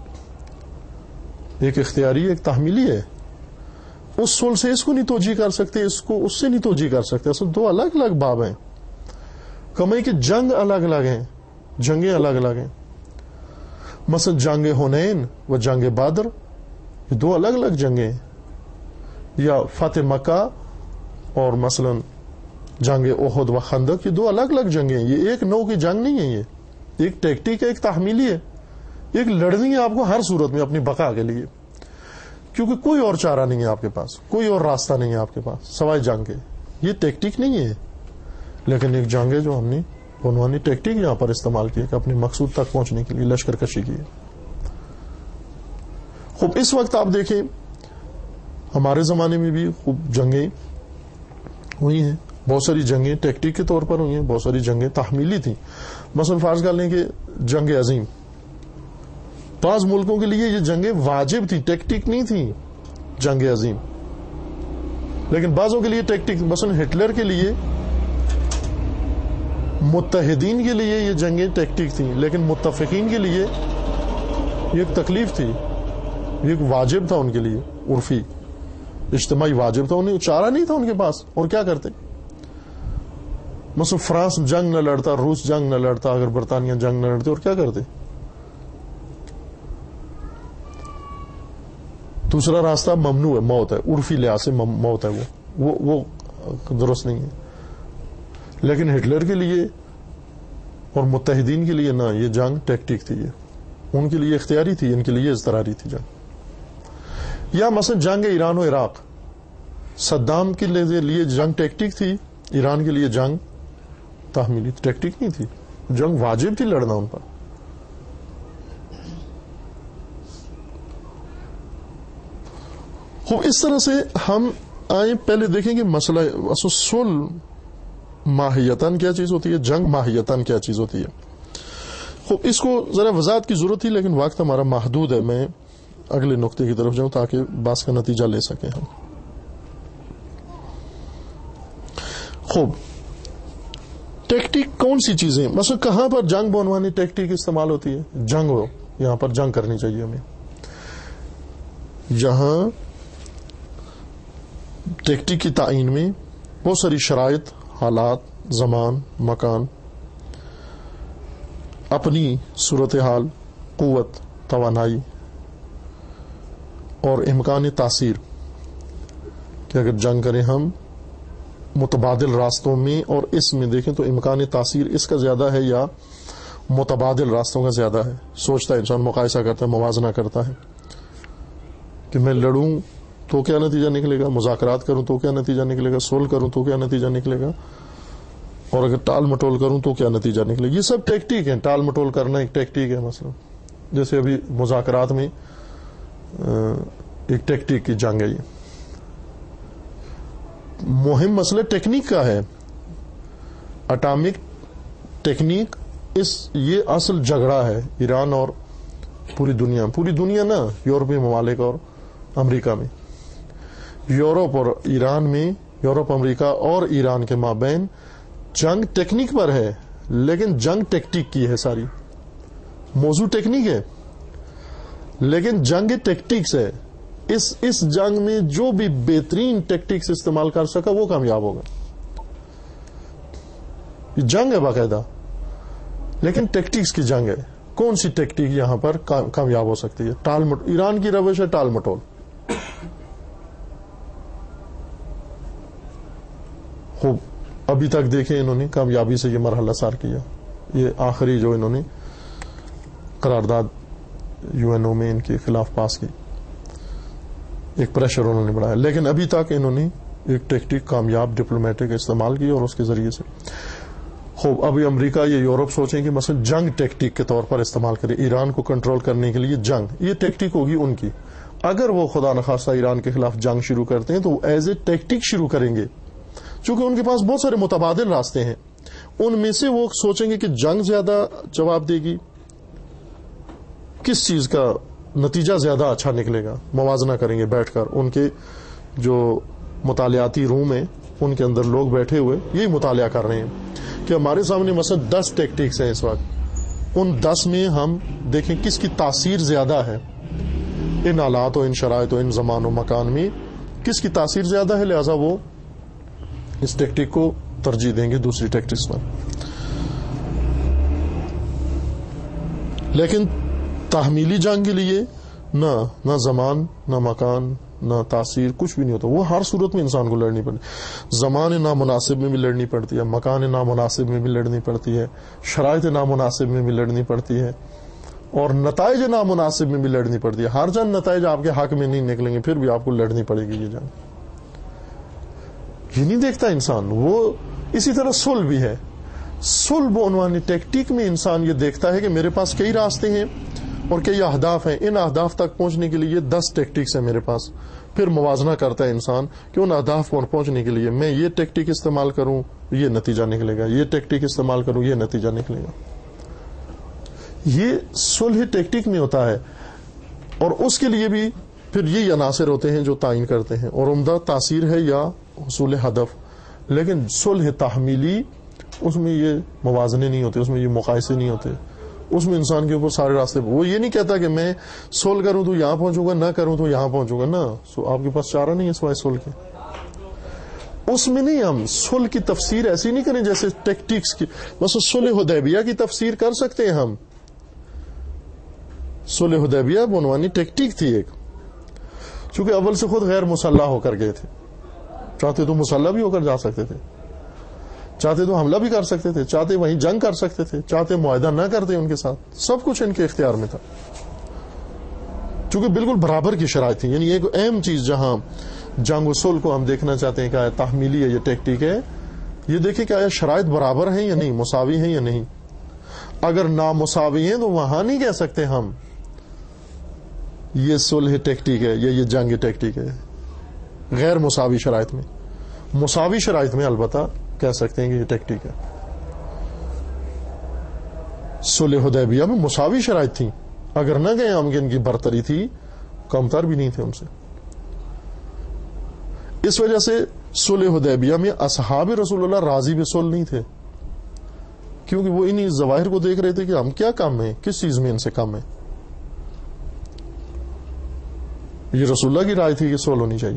ایک اختیاری ایک تحمیلی ہے۔ اس صلح سے اس کو نہیں توجیہ کر سکتے، اس کو اس سے نہیں توجیہ کر سکتے، اصل دو الگ الگ باب ہیں۔ کمائی کی جنگ الگ الگ ہیں، جنگیں الگ الگ ہیں، مثلا جنگ حنین و جنگ بدر یہ دو الگ الگ جنگیں ہیں، یا فتح مکہ اور مثلا جنگ احد و خندق یہ دو الگ الگ جنگیں ہیں، یہ ایک نوع کی جنگ نہیں ہے، یہ ایک ٹیکٹیک ہے، ایک تحمیلی ہے، ایک لڑنی ہے آپ کو ہر صورت میں اپنی بقا کے لیے، کیونکہ کوئی اور چارہ نہیں ہے آپ کے پاس، کوئی اور راستہ نہیں ہے آپ کے پاس سوائے جنگ کے، یہ ٹیکٹیک نہیں ہے، لیکن ایک جنگ ہے جو ہم نے عنوانی ٹیکٹیک یہاں پر استعمال کی کہ اپنے مقصود تک پہنچنے کے لیے لشکر کشی کی ہے۔ خوب اس وقت آپ دیکھیں ہمارے زمانے میں بھی خوب جنگیں ہوئی ہیں، بہت ساری جنگیں ٹیکٹیک کے طور پر ہوئی ہیں، بہت ساری جنگیں تحمیلی تھیں۔ مثلا فرض کر لیں کہ جنگ عظیم، بعض ملکوں کے لیے یہ جنگیں واجب تھی، ٹیکٹیک نہیں تھی جنگ عظیم، لیکن بعضوں کے لیے ٹیکٹیک، مثلا ہٹلر کے لیے، متحدین کے لیے یہ جنگیں ٹیکٹیک تھیں، لیکن متفقین کے لیے یہ ایک تکلیف تھی، یہ ایک واجب تھا ان کے لیے، عرفی اجتماعی واجب تھا، انہیں چارہ نہیں تھا ان کے پاس، اور کیا کرتے؟ مثلا فرانس جنگ نہ لڑتا، روس جنگ نہ لڑتا، اگر برطانیہ جنگ نہ لڑتے، اور کیا کرتے؟ دوسرا راستہ ممنوع ہے، موت ہے، عرفی لحاظ سے موت ہے، وہ وہ وہ درست نہیں ہے، لیکن ہٹلر کے لیے اور متحدین کے لیے نہ، یہ جنگ ٹیکٹیک تھی، یہ ان کے لیے اختیاری تھی، ان کے لیے اضطراری تھی جنگ۔ یا مثلا جنگ ایران و عراق، صدام کے لیے جنگ ٹیکٹیک تھی، ایران کے لیے جنگ تحمیلی ٹیکٹیک نہیں تھی، جنگ واجب تھی لڑنا ان پر۔ خوب اس طرح سے ہم آئیں، پہلے دیکھیں کہ مسئلہ اصل صلح ماہیتاً کیا چیز ہوتی ہے، جنگ ماہیتاً کیا چیز ہوتی ہے۔ خوب اس کو ذرا وضاحت کی ضرورت تھی، لیکن وقت ہمارا محدود ہے، میں اگلے نقطے کی طرف جاؤں تاکہ بات کا نتیجہ لے سکیں ہم۔ خوب ٹیکٹیک کون سی چیزیں، مثلا کہاں پر جنگ بعنوانی ٹیکٹیک استعمال ہوتی ہے؟ جنگ ہو، یہاں پر جنگ کرنی چاہیے ہمیں، جہاں ٹیکٹیک کی تعین میں بہت ساری شرائط، حالات، زمان، مکان، اپنی صورتحال، قوت، توانائی اور امکان تاثیر، کہ اگر جنگ کریں ہم متبادل راستوں میں، اور اس میں دیکھیں تو امکان تاثیر اس کا زیادہ ہے یا متبادل راستوں کا زیادہ ہے؟ سوچتا ہے انسان، مقایسہ کرتا ہے، موازنہ کرتا ہے کہ میں لڑوں تو کیا نتیجہ نکلے گا، مذاکرات کروں تو کیا نتیجہ نکلے گا، صلح کروں تو کیا نتیجہ نکلے گا، اور اگر ٹال مٹول کروں تو کیا نتیجہ نکلے گا۔ یہ سب ٹیکٹیک ہیں، ٹال مٹول کرنا ایک ٹیکٹیک ہے۔ مثلا جیسے ابھی مذاکرات میں ایک ٹیکٹیک کی جنگ ہے، یہ مہم مسئلہ ٹیکنیک کا ہے، اٹامک ٹیکنیک، اس یہ اصل جھگڑا ہے ایران اور پوری دنیا، پوری دنیا نا، یورپی ممالک اور امریکہ میں، یورپ اور ایران میں، یورپ امریکہ اور ایران کے مابین جنگ ٹیکنیک پر ہے، لیکن جنگ ٹیکٹیک کی ہے، ساری موضوع ٹیکنیک ہے، لیکن جنگ ٹیکٹکس ہے۔ اس اس جنگ میں جو بھی بہترین ٹیکٹکس استعمال کر سکا وہ کامیاب ہوگا۔ یہ جنگ ہے باقاعدہ، لیکن ٹیکٹکس کی جنگ ہے۔ کون سی ٹیکٹیک یہاں پر کامیاب ہو سکتی ہے؟ ٹال مٹول، ایران کی روش ہے ٹال مٹول۔ خوب ابھی تک دیکھیں انہوں نے کامیابی سے یہ مرحلہ سار کیا. یہ آخری جو انہوں نے قرارداد یو این او میں ان کے خلاف پاس کی, ایک پریشر انہوں نے بڑھایا, لیکن ابھی تک انہوں نے ایک ٹیکٹک کامیاب ڈپلومیٹک استعمال کی اور اس کے ذریعے سے. خوب ابھی امریکہ یا یورپ سوچیں کہ مثلا جنگ ٹیکٹک کے طور پر استعمال کرے ایران کو کنٹرول کرنے کے لیے, جنگ یہ ٹیکٹک ہوگی ان کی. اگر وہ خدا نخواستہ ایران کے خلاف جنگ شروع کرتے ہیں تو ایز اے ٹیکٹک شروع کریں گے, چونکہ ان کے پاس بہت سارے متبادل راستے ہیں. ان میں سے وہ سوچیں گے کہ جنگ زیادہ جواب دے گی, کس چیز کا نتیجہ زیادہ اچھا نکلے گا, موازنہ کریں گے بیٹھ کر. ان کے جو مطالعاتی روم ہیں ان کے اندر لوگ بیٹھے ہوئے یہی مطالعہ کر رہے ہیں کہ ہمارے سامنے مثلا دس ٹیکٹکس ہیں اس وقت, ان دس میں ہم دیکھیں کس کی تاثیر زیادہ ہے ان حالات و ان شرائط و ان زمان و مکان میں, کس کی تاثیر زیادہ ہے, لہذا وہ اس ٹیکٹک کو ترجیح دیں گے دوسری ٹیکٹکس پر. لیکن تحمیلی جنگ کے لیے نہ نہ زمان نہ مکان نہ تاثیر کچھ بھی نہیں ہوتا, وہ ہر صورت میں انسان کو لڑنی پڑتی. زمان نامناسب میں بھی لڑنی پڑتی ہے, مکان نامناسب میں بھی لڑنی پڑتی ہے, شرائط نامناسب میں بھی لڑنی پڑتی ہے, اور نتائج نامناسب میں بھی لڑنی پڑتی ہے. ہر جنگ نتائج آپ کے حق میں نہیں نکلیں گے, پھر بھی آپ کو لڑنی پڑے گی یہ جنگ. یہ نہیں دیکھتا انسان. وہ اسی طرح صلح بھی ہے, صلح بعنوان ٹیکٹک میں انسان یہ دیکھتا ہے کہ میرے پاس کئی راستے ہیں اور کئی اہداف ہیں, ان اہداف تک پہنچنے کے لیے دس ٹیکٹکس ہیں میرے پاس. پھر موازنہ کرتا ہے انسان کہ ان اہداف پر پہنچنے کے لیے میں یہ ٹیکٹک استعمال کروں یہ نتیجہ نکلے گا, یہ ٹیکٹک استعمال کروں یہ نتیجہ نکلے گا. یہ صلح ٹیکٹک میں ہوتا ہے, اور اس کے لیے بھی پھر یہ عناصر ہوتے ہیں جو تعین کرتے ہیں, اور عمدہ تاثیر ہے یا حصول ہدف. لیکن صلح تحمیلی اس میں یہ موازنے نہیں ہوتے, اس میں یہ مقایسے نہیں ہوتے, اس میں انسان کے اوپر سارے راستے. وہ یہ نہیں کہتا کہ میں صلح کروں تو یہاں پہنچوں گا, نہ کروں تو یہاں پہنچوں گا, نہ آپ کے پاس چارہ نہیں ہے سوائے صلح کے. اس میں نہیں ہم صلح کی تفسیر ایسی نہیں کریں جیسے ٹیکٹکس کی. بس صلح حدیبیہ کی تفسیر کر سکتے ہیں ہم. صلح حدیبیہ بنوانی ٹیکٹک تھی ایک, چونکہ اول سے خود غیر مسلح ہو کر گئے تھے. چاہتے تو مسلح بھی ہو کر جا سکتے تھے, چاہتے تو حملہ بھی کر سکتے تھے, چاہتے وہیں جنگ کر سکتے تھے, چاہتے معاہدہ نہ کرتے ان کے ساتھ, سب کچھ ان کے اختیار میں تھا. چونکہ بالکل برابر کی شرائط تھی. یعنی ایک اہم چیز جہاں جنگ و صلح کو ہم دیکھنا چاہتے ہیں کہ آیا تحمیلی ہے یہ ٹیکٹک ہے, یہ دیکھیں کہ آیا شرائط برابر ہیں یا نہیں, مساوی ہیں یا نہیں. اگر نامساوی ہیں تو وہاں نہیں کہہ سکتے ہم یہ صلح ٹیکٹک ہے یا یہ جنگ ٹیکٹک ہے. غیر مساوی شرائط میں, مساوی شرائط میں البتہ کہہ سکتے ہیں کہ یہ ٹیکٹک ہے. صلح حدیبیہ میں مساوی شرائط تھیں, اگر نہ گئے ہم کہ ان کی برتری تھی, کمتر بھی نہیں تھے ان سے. اس وجہ سے صلح حدیبیہ میں اصحاب رسول اللہ راضی بے صلح نہیں تھے, کیونکہ وہ انہی ظواہر کو دیکھ رہے تھے کہ ہم کیا کم ہیں, کس چیز میں ان سے کم ہے. یہ رسول اللہ کی رائے تھی کہ صلح ہونی چاہیے,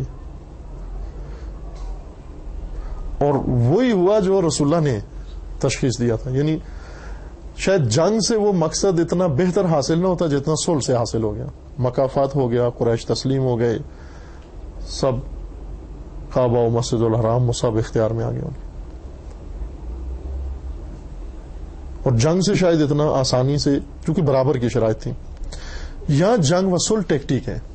اور وہی ہوا جو رسول اللہ نے تشخیص دیا تھا. یعنی شاید جنگ سے وہ مقصد اتنا بہتر حاصل نہ ہوتا جتنا صلح سے حاصل ہو گیا. مکافات ہو گیا, قریش تسلیم ہو گئے, سب کعبہ و مسجد الحرام سب اختیار میں آ گیا. اور جنگ سے شاید اتنا آسانی سے, کیونکہ برابر کی شرائط تھی. یہاں جنگ و صلح ٹیکٹک ہے,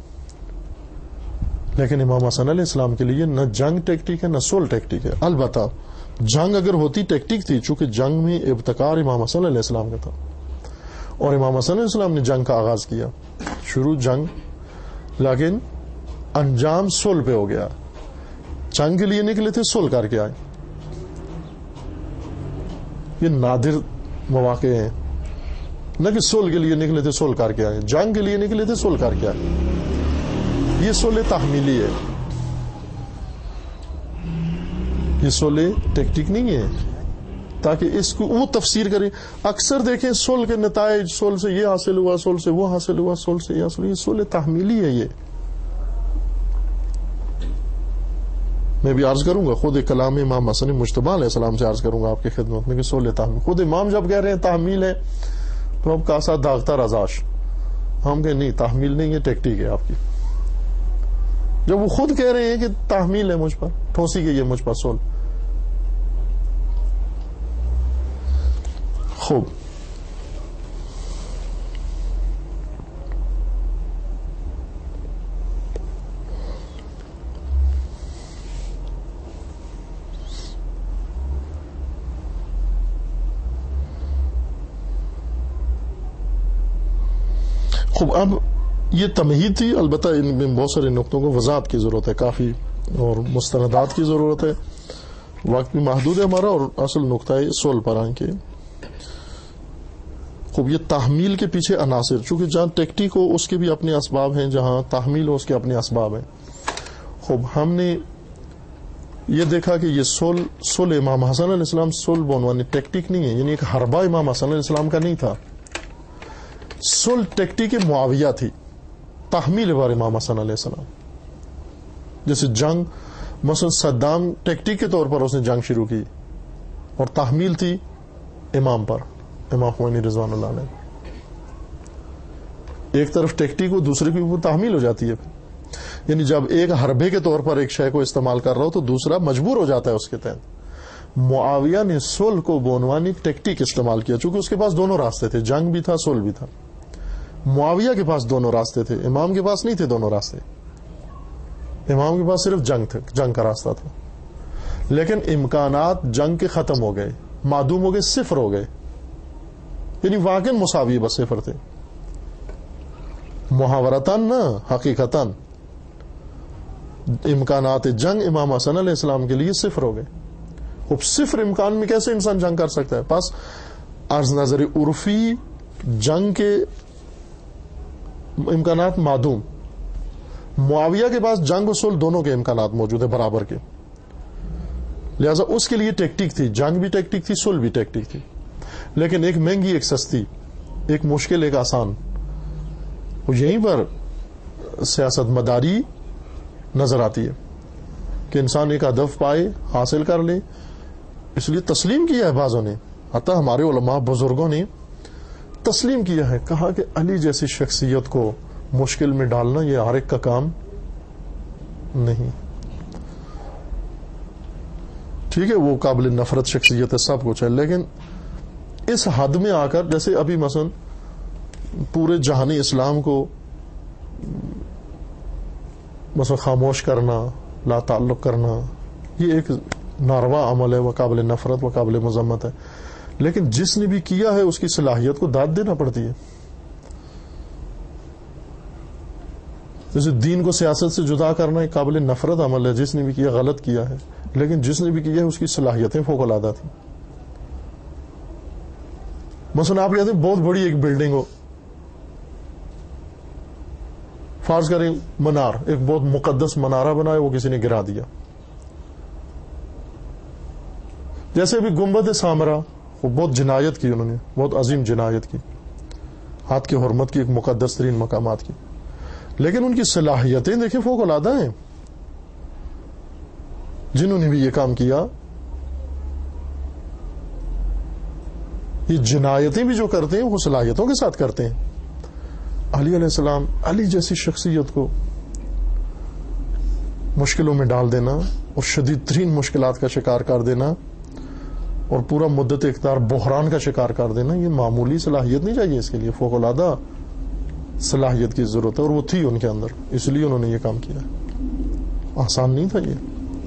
لیکن امام حسن علیہ السلام کے لیے نہ جنگ ٹیکٹک ہے نہ صلح ٹیکٹک ہے. البتہ جنگ اگر ہوتی ٹیکٹک تھی, چونکہ جنگ میں ابتکار امام حسن علیہ السلام کا تھا, اور امام حسن علیہ السلام نے جنگ کا آغاز کیا, شروع جنگ, لیکن انجام صلح پہ ہو گیا. جنگ کے لیے نکلے تھے, صلح کر کے آئے. یہ نادر مواقع ہیں, نہ کہ صلح کے لیے نکلے تھے صلح کر کے آئے, جنگ کے لیے نکلے تھے صلح کر کے آئے. یہ صلح تحمیلی ہے, یہ صلح ٹیکٹک نہیں ہے, تاکہ اس کو وہ تفسیر کریں. اکثر دیکھیں صلح کے نتائج, صلح سے یہ حاصل ہوا, صلح سے وہ حاصل ہوا, صلح سے یہ حاصل ہوا. یہ صلح تحمیلی ہے. یہ میں بھی عرض کروں گا, خود کلام امام حسن مجتبی علیہ السلام سے عرض کروں گا آپ کی خدمت میں کہ صلح تحمیل. خود امام جب کہہ رہے ہیں تحمیل ہے تو اب کاسا داغتا رضاش, ہم کہ نہیں تحمیل نہیں ہے, ٹیکٹک ہے آپ کی. جب وہ خود کہہ رہے ہیں کہ تحمیل ہے مجھ پر, ٹھوسی گئی ہے مجھ پر صلح, خوب، خوب اب یہ تمہید تھی، البتہ ان میں بہت سارے نقطوں کو وضاحت کی ضرورت ہے کافی، اور مستندات کی ضرورت ہے، وقت بھی محدود ہے ہمارا، اور اصل نقطہ ہے سول پر آئیں کہ خوب یہ تحمیل کے پیچھے عناصر، چونکہ جہاں ٹیکٹیک ہو اس کے بھی اپنے اسباب ہیں، جہاں تحمیل ہو اس کے اپنے اسباب ہیں۔ خوب ہم نے یہ دیکھا کہ یہ سول سول امام حسن علیہ السلام سول بنوانے ٹیکٹیک نہیں ہے، یعنی ایک حربہ امام حسن علیہ السلام کا نہیں تھا، سول ٹیکٹیک معاویہ تھی، تحمیل بار امام حسن علیہ السلام، جیسے جنگ مثلا صدام ٹیکٹیک کے طور پر اس نے جنگ شروع کی، اور تحمیل تھی امام پر، امام خمینی رضوان اللہ علیہ۔ ایک طرف ٹیکٹیک ہو، دوسرے کے اوپر تحمیل ہو جاتی ہے، یعنی جب ایک حربے کے طور پر ایک شے کو استعمال کر رہا ہو تو دوسرا مجبور ہو جاتا ہے اس کے تحت۔ معاویہ نے صلح کو بنوانے ٹیکٹیک استعمال کیا، چونکہ اس کے پاس دونوں راستے تھے، جنگ بھی تھا، صلح بھی تھا۔ معاویہ کے پاس دونوں راستے تھے، امام کے پاس نہیں تھے دونوں راستے، امام کے پاس صرف جنگ تھا، جنگ کا راستہ تھا، لیکن امکانات جنگ کے ختم ہو گئے، معدوم ہو گئے، صفر ہو گئے، یعنی واقعی مساوی بس صفر تھے، محاورتاً نہ حقیقتاً امکانات جنگ امام حسن علیہ السلام کے لیے صفر ہو گئے۔ اب صفر امکان میں کیسے انسان جنگ کر سکتا ہے؟ پس عرض نظر عرفی جنگ کے امکانات معدوم، معاویہ کے پاس جنگ و صلح دونوں کے امکانات موجود ہیں برابر کے، لہذا اس کے لیے ٹیکٹیک تھی، جنگ بھی ٹیکٹیک تھی، صلح بھی ٹیکٹیک تھی، لیکن ایک مہنگی ایک سستی، ایک مشکل ایک آسان، یہیں پر سیاست مداری نظر آتی ہے کہ انسان ایک ہدف پائے، حاصل کر لے، اس لیے تسلیم کیا ہے بعضوں نے، حتی ہمارے علماء بزرگوں نے تسلیم کیا ہے، کہا کہ علی جیسی شخصیت کو مشکل میں ڈالنا یہ ہر ایک کا کام نہیں، ٹھیک ہے وہ قابل نفرت شخصیت ہے، سب کچھ ہے، لیکن اس حد میں آ کر، جیسے ابھی مثلا پورے جہانی اسلام کو مثلا خاموش کرنا، لا تعلق کرنا، یہ ایک ناروا عمل ہے، وہ قابل نفرت، وہ قابل مذمت ہے، لیکن جس نے بھی کیا ہے اس کی صلاحیت کو داد دینا پڑتی ہے۔ جیسے دین کو سیاست سے جدا کرنا ایک قابل نفرت عمل ہے، جس نے بھی کیا غلط کیا ہے، لیکن جس نے بھی کیا ہے اس کی صلاحیتیں فوق العادہ تھیں۔ مثلا آپ کہتے ہیں بہت بڑی ایک بلڈنگ ہو، فرض کریں منار، ایک بہت مقدس منارہ بنا ہے، وہ کسی نے گرا دیا، جیسے بھی گنبد سامرا، وہ بہت جنایت کی، انہوں نے بہت عظیم جنایت کی، ہاتھ کی حرمت کی، ایک مقدس ترین مقامات کی، لیکن ان کی صلاحیتیں دیکھیں فوق العادہ ہیں، جنہوں نے بھی یہ کام کیا، یہ جنایتیں بھی جو کرتے ہیں وہ صلاحیتوں کے ساتھ کرتے ہیں۔ علی علیہ السلام، علی جیسی شخصیت کو مشکلوں میں ڈال دینا اور شدید ترین مشکلات کا شکار کر دینا اور پورا مدت اقتدار بحران کا شکار کر دینا، یہ معمولی صلاحیت نہیں چاہیے، اس کے لیے فوق العادہ صلاحیت کی ضرورت ہے، اور وہ تھی ان کے اندر، اس لیے انہوں نے یہ کام کیا، آسان نہیں تھا یہ۔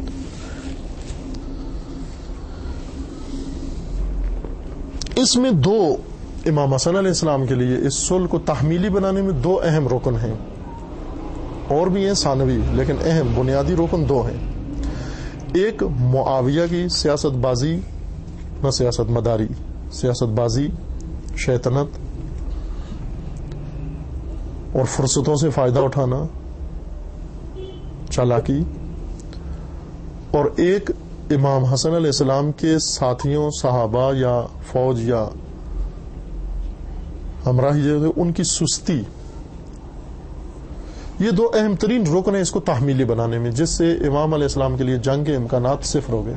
اس میں دو امام حسن علیہ السلام کے لیے اس صلح کو تحمیلی بنانے میں دو اہم رکن ہیں، اور بھی ہیں ثانوی، لیکن اہم بنیادی رکن دو ہیں۔ ایک معاویہ کی سیاست بازی، نہ سیاست مداری، سیاست بازی، شیطنت اور فرصتوں سے فائدہ اٹھانا، چالاکی، اور ایک امام حسن علیہ السلام کے ساتھیوں، صحابہ یا فوج یا ہمراہی ان کی سستی، یہ دو اہم ترین رکن ہیں اس کو تحمیلی بنانے میں، جس سے امام علیہ السلام کے لیے جنگ کے امکانات صفر ہو گئے۔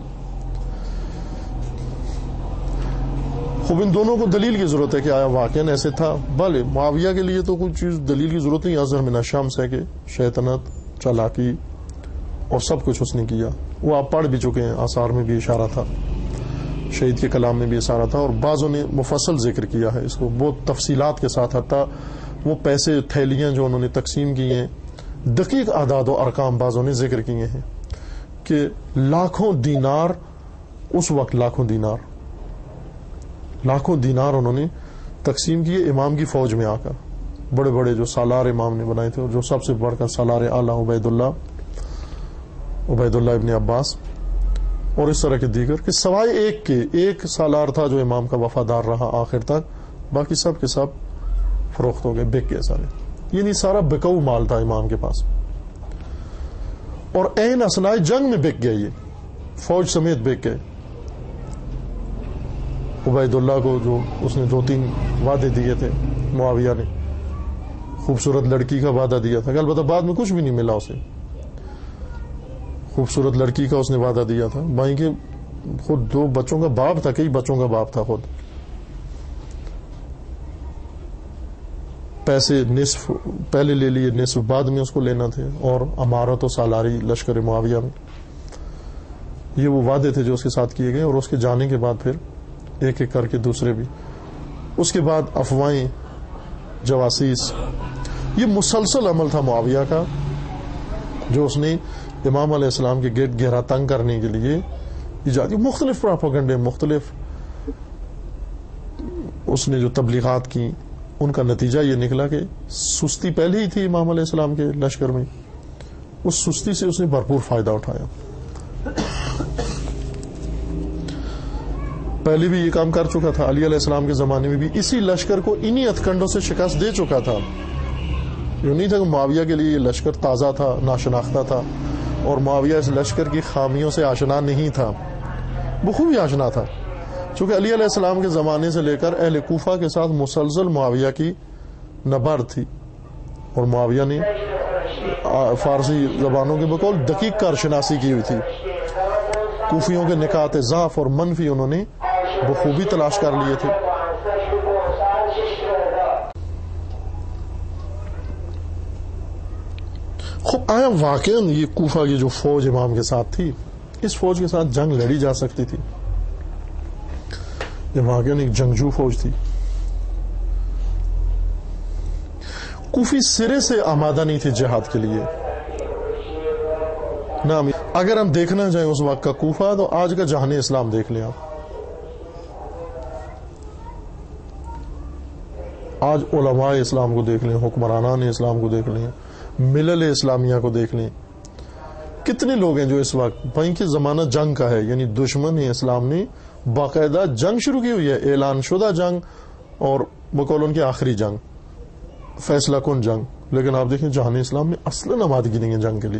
خوب ان دونوں کو دلیل کی ضرورت ہے کہ آیا واقعا ایسے تھا؟ بھلے معاویہ کے لیے تو کوئی چیز دلیل کی ضرورت نہیں، اظہر من الشمس ہے کہ شیطنت، چالاکی اور سب کچھ اس نے کیا، وہ آپ پڑھ بھی چکے ہیں، آثار میں بھی اشارہ تھا۔ شہید کے کلام میں بھی اشارہ تھا، اور بعضوں نے مفصل ذکر کیا ہے اس کو بہت تفصیلات کے ساتھ، حتیٰ وہ پیسے تھیلیاں جو انہوں نے تقسیم کی ہیں دقیق اعداد و ارقام بعضوں نے ذکر کیے ہیں کہ لاکھوں دینار، اس وقت لاکھوں دینار لاکھوں دینار انہوں نے تقسیم کیے امام کی فوج میں آ کر. بڑے بڑے جو سالار امام نے بنائے تھے، اور جو سب سے بڑھ کر سالار اعلیٰ عبید اللہ عبید اللہ ابن عباس اور اس طرح کے دیگر، کہ سوائے ایک کے ایک سالار تھا جو امام کا وفادار رہا آخر تک، باقی سب کے سب فروخت ہو گئے، بک گئے سارے. یعنی سارا بکاؤ مال تھا امام کے پاس، اور عین اثناء جنگ میں بک گئے، یہ فوج سمیت بک گئے. عبید اللہ کو جو اس نے دو تین وعدے دیے تھے، معاویہ نے خوبصورت لڑکی کا وعدہ دیا تھا، البتہ بعد میں کچھ بھی نہیں ملا اسے. خوبصورت لڑکی کا اس نے وعدہ دیا تھا، بھائی کہ خود دو بچوں کا باپ تھا، کئی بچوں کا باپ تھا خود. پیسے نصف پہلے لے لیے، نصف بعد میں اس کو لینا تھے، اور امارت و سالاری لشکر معاویہ میں. یہ وہ وعدے تھے جو اس کے ساتھ کیے گئے، اور اس کے جانے کے بعد پھر ایک ایک کر کے دوسرے بھی. اس کے بعد افواہیں، جواسیس، یہ مسلسل عمل تھا معاویہ کا، جو اس نے امام علیہ السلام کے گرد گہرا تنگ کرنے کے لیے ایجاد کی. مختلف پراپیگنڈے، مختلف اس نے جو تبلیغات کی، ان کا نتیجہ یہ نکلا کہ سستی پہلے ہی تھی امام علیہ السلام کے لشکر میں، اس سستی سے اس نے بھرپور فائدہ اٹھایا. پہلے بھی یہ کام کر چکا تھا، علی علیہ السلام کے زمانے میں بھی اسی لشکر کو انہی ہتھکنڈوں سے شکست دے چکا تھا. یہ نہیں تھا کہ معاویہ کے لیے یہ لشکر تازہ تھا، ناشناختہ تھا، اور معاویہ اس لشکر کی خامیوں سے آشنا نہیں تھا، بخوبی آشنا تھا. چونکہ علی علیہ السلام کے زمانے سے لے کر اہل کوفہ کے ساتھ مسلسل معاویہ کی نبرد تھی، اور معاویہ نے فارسی زبانوں کے بقول دقیق کارشناسی کی ہوئی تھی. کوفیوں کے نکات ضعف اور منفی انہوں نے بخوبی تلاش کر لیے تھے. خوب آیا واقعاً یہ کوفہ کی جو فوج امام کے ساتھ تھی، اس فوج کے ساتھ جنگ لڑی جا سکتی تھی. یہ واقعاً ایک جنگجو فوج تھی. کوفی سرے سے آمادہ نہیں تھی جہاد کے لیے. نہ اگر ہم دیکھنا چاہیں اس وقت کا کوفہ، تو آج کا جہان اسلام دیکھ لیں آپ. آج علماء اسلام کو دیکھ لیں، حکمرانان اسلام کو دیکھ لیں، ملل اسلامیہ کو دیکھ لیں. کتنے لوگ ہیں جو اس وقت بھائی کہ زمانہ جنگ کا ہے، یعنی دشمن اسلام نے باقاعدہ جنگ شروع کی ہوئی ہے، اعلان شدہ جنگ، اور بقول ان کی آخری جنگ، فیصلہ کن جنگ. لیکن آپ دیکھیں جہان اسلام میں اصلاً آمادگی نہیں ہے جنگ کے لیے،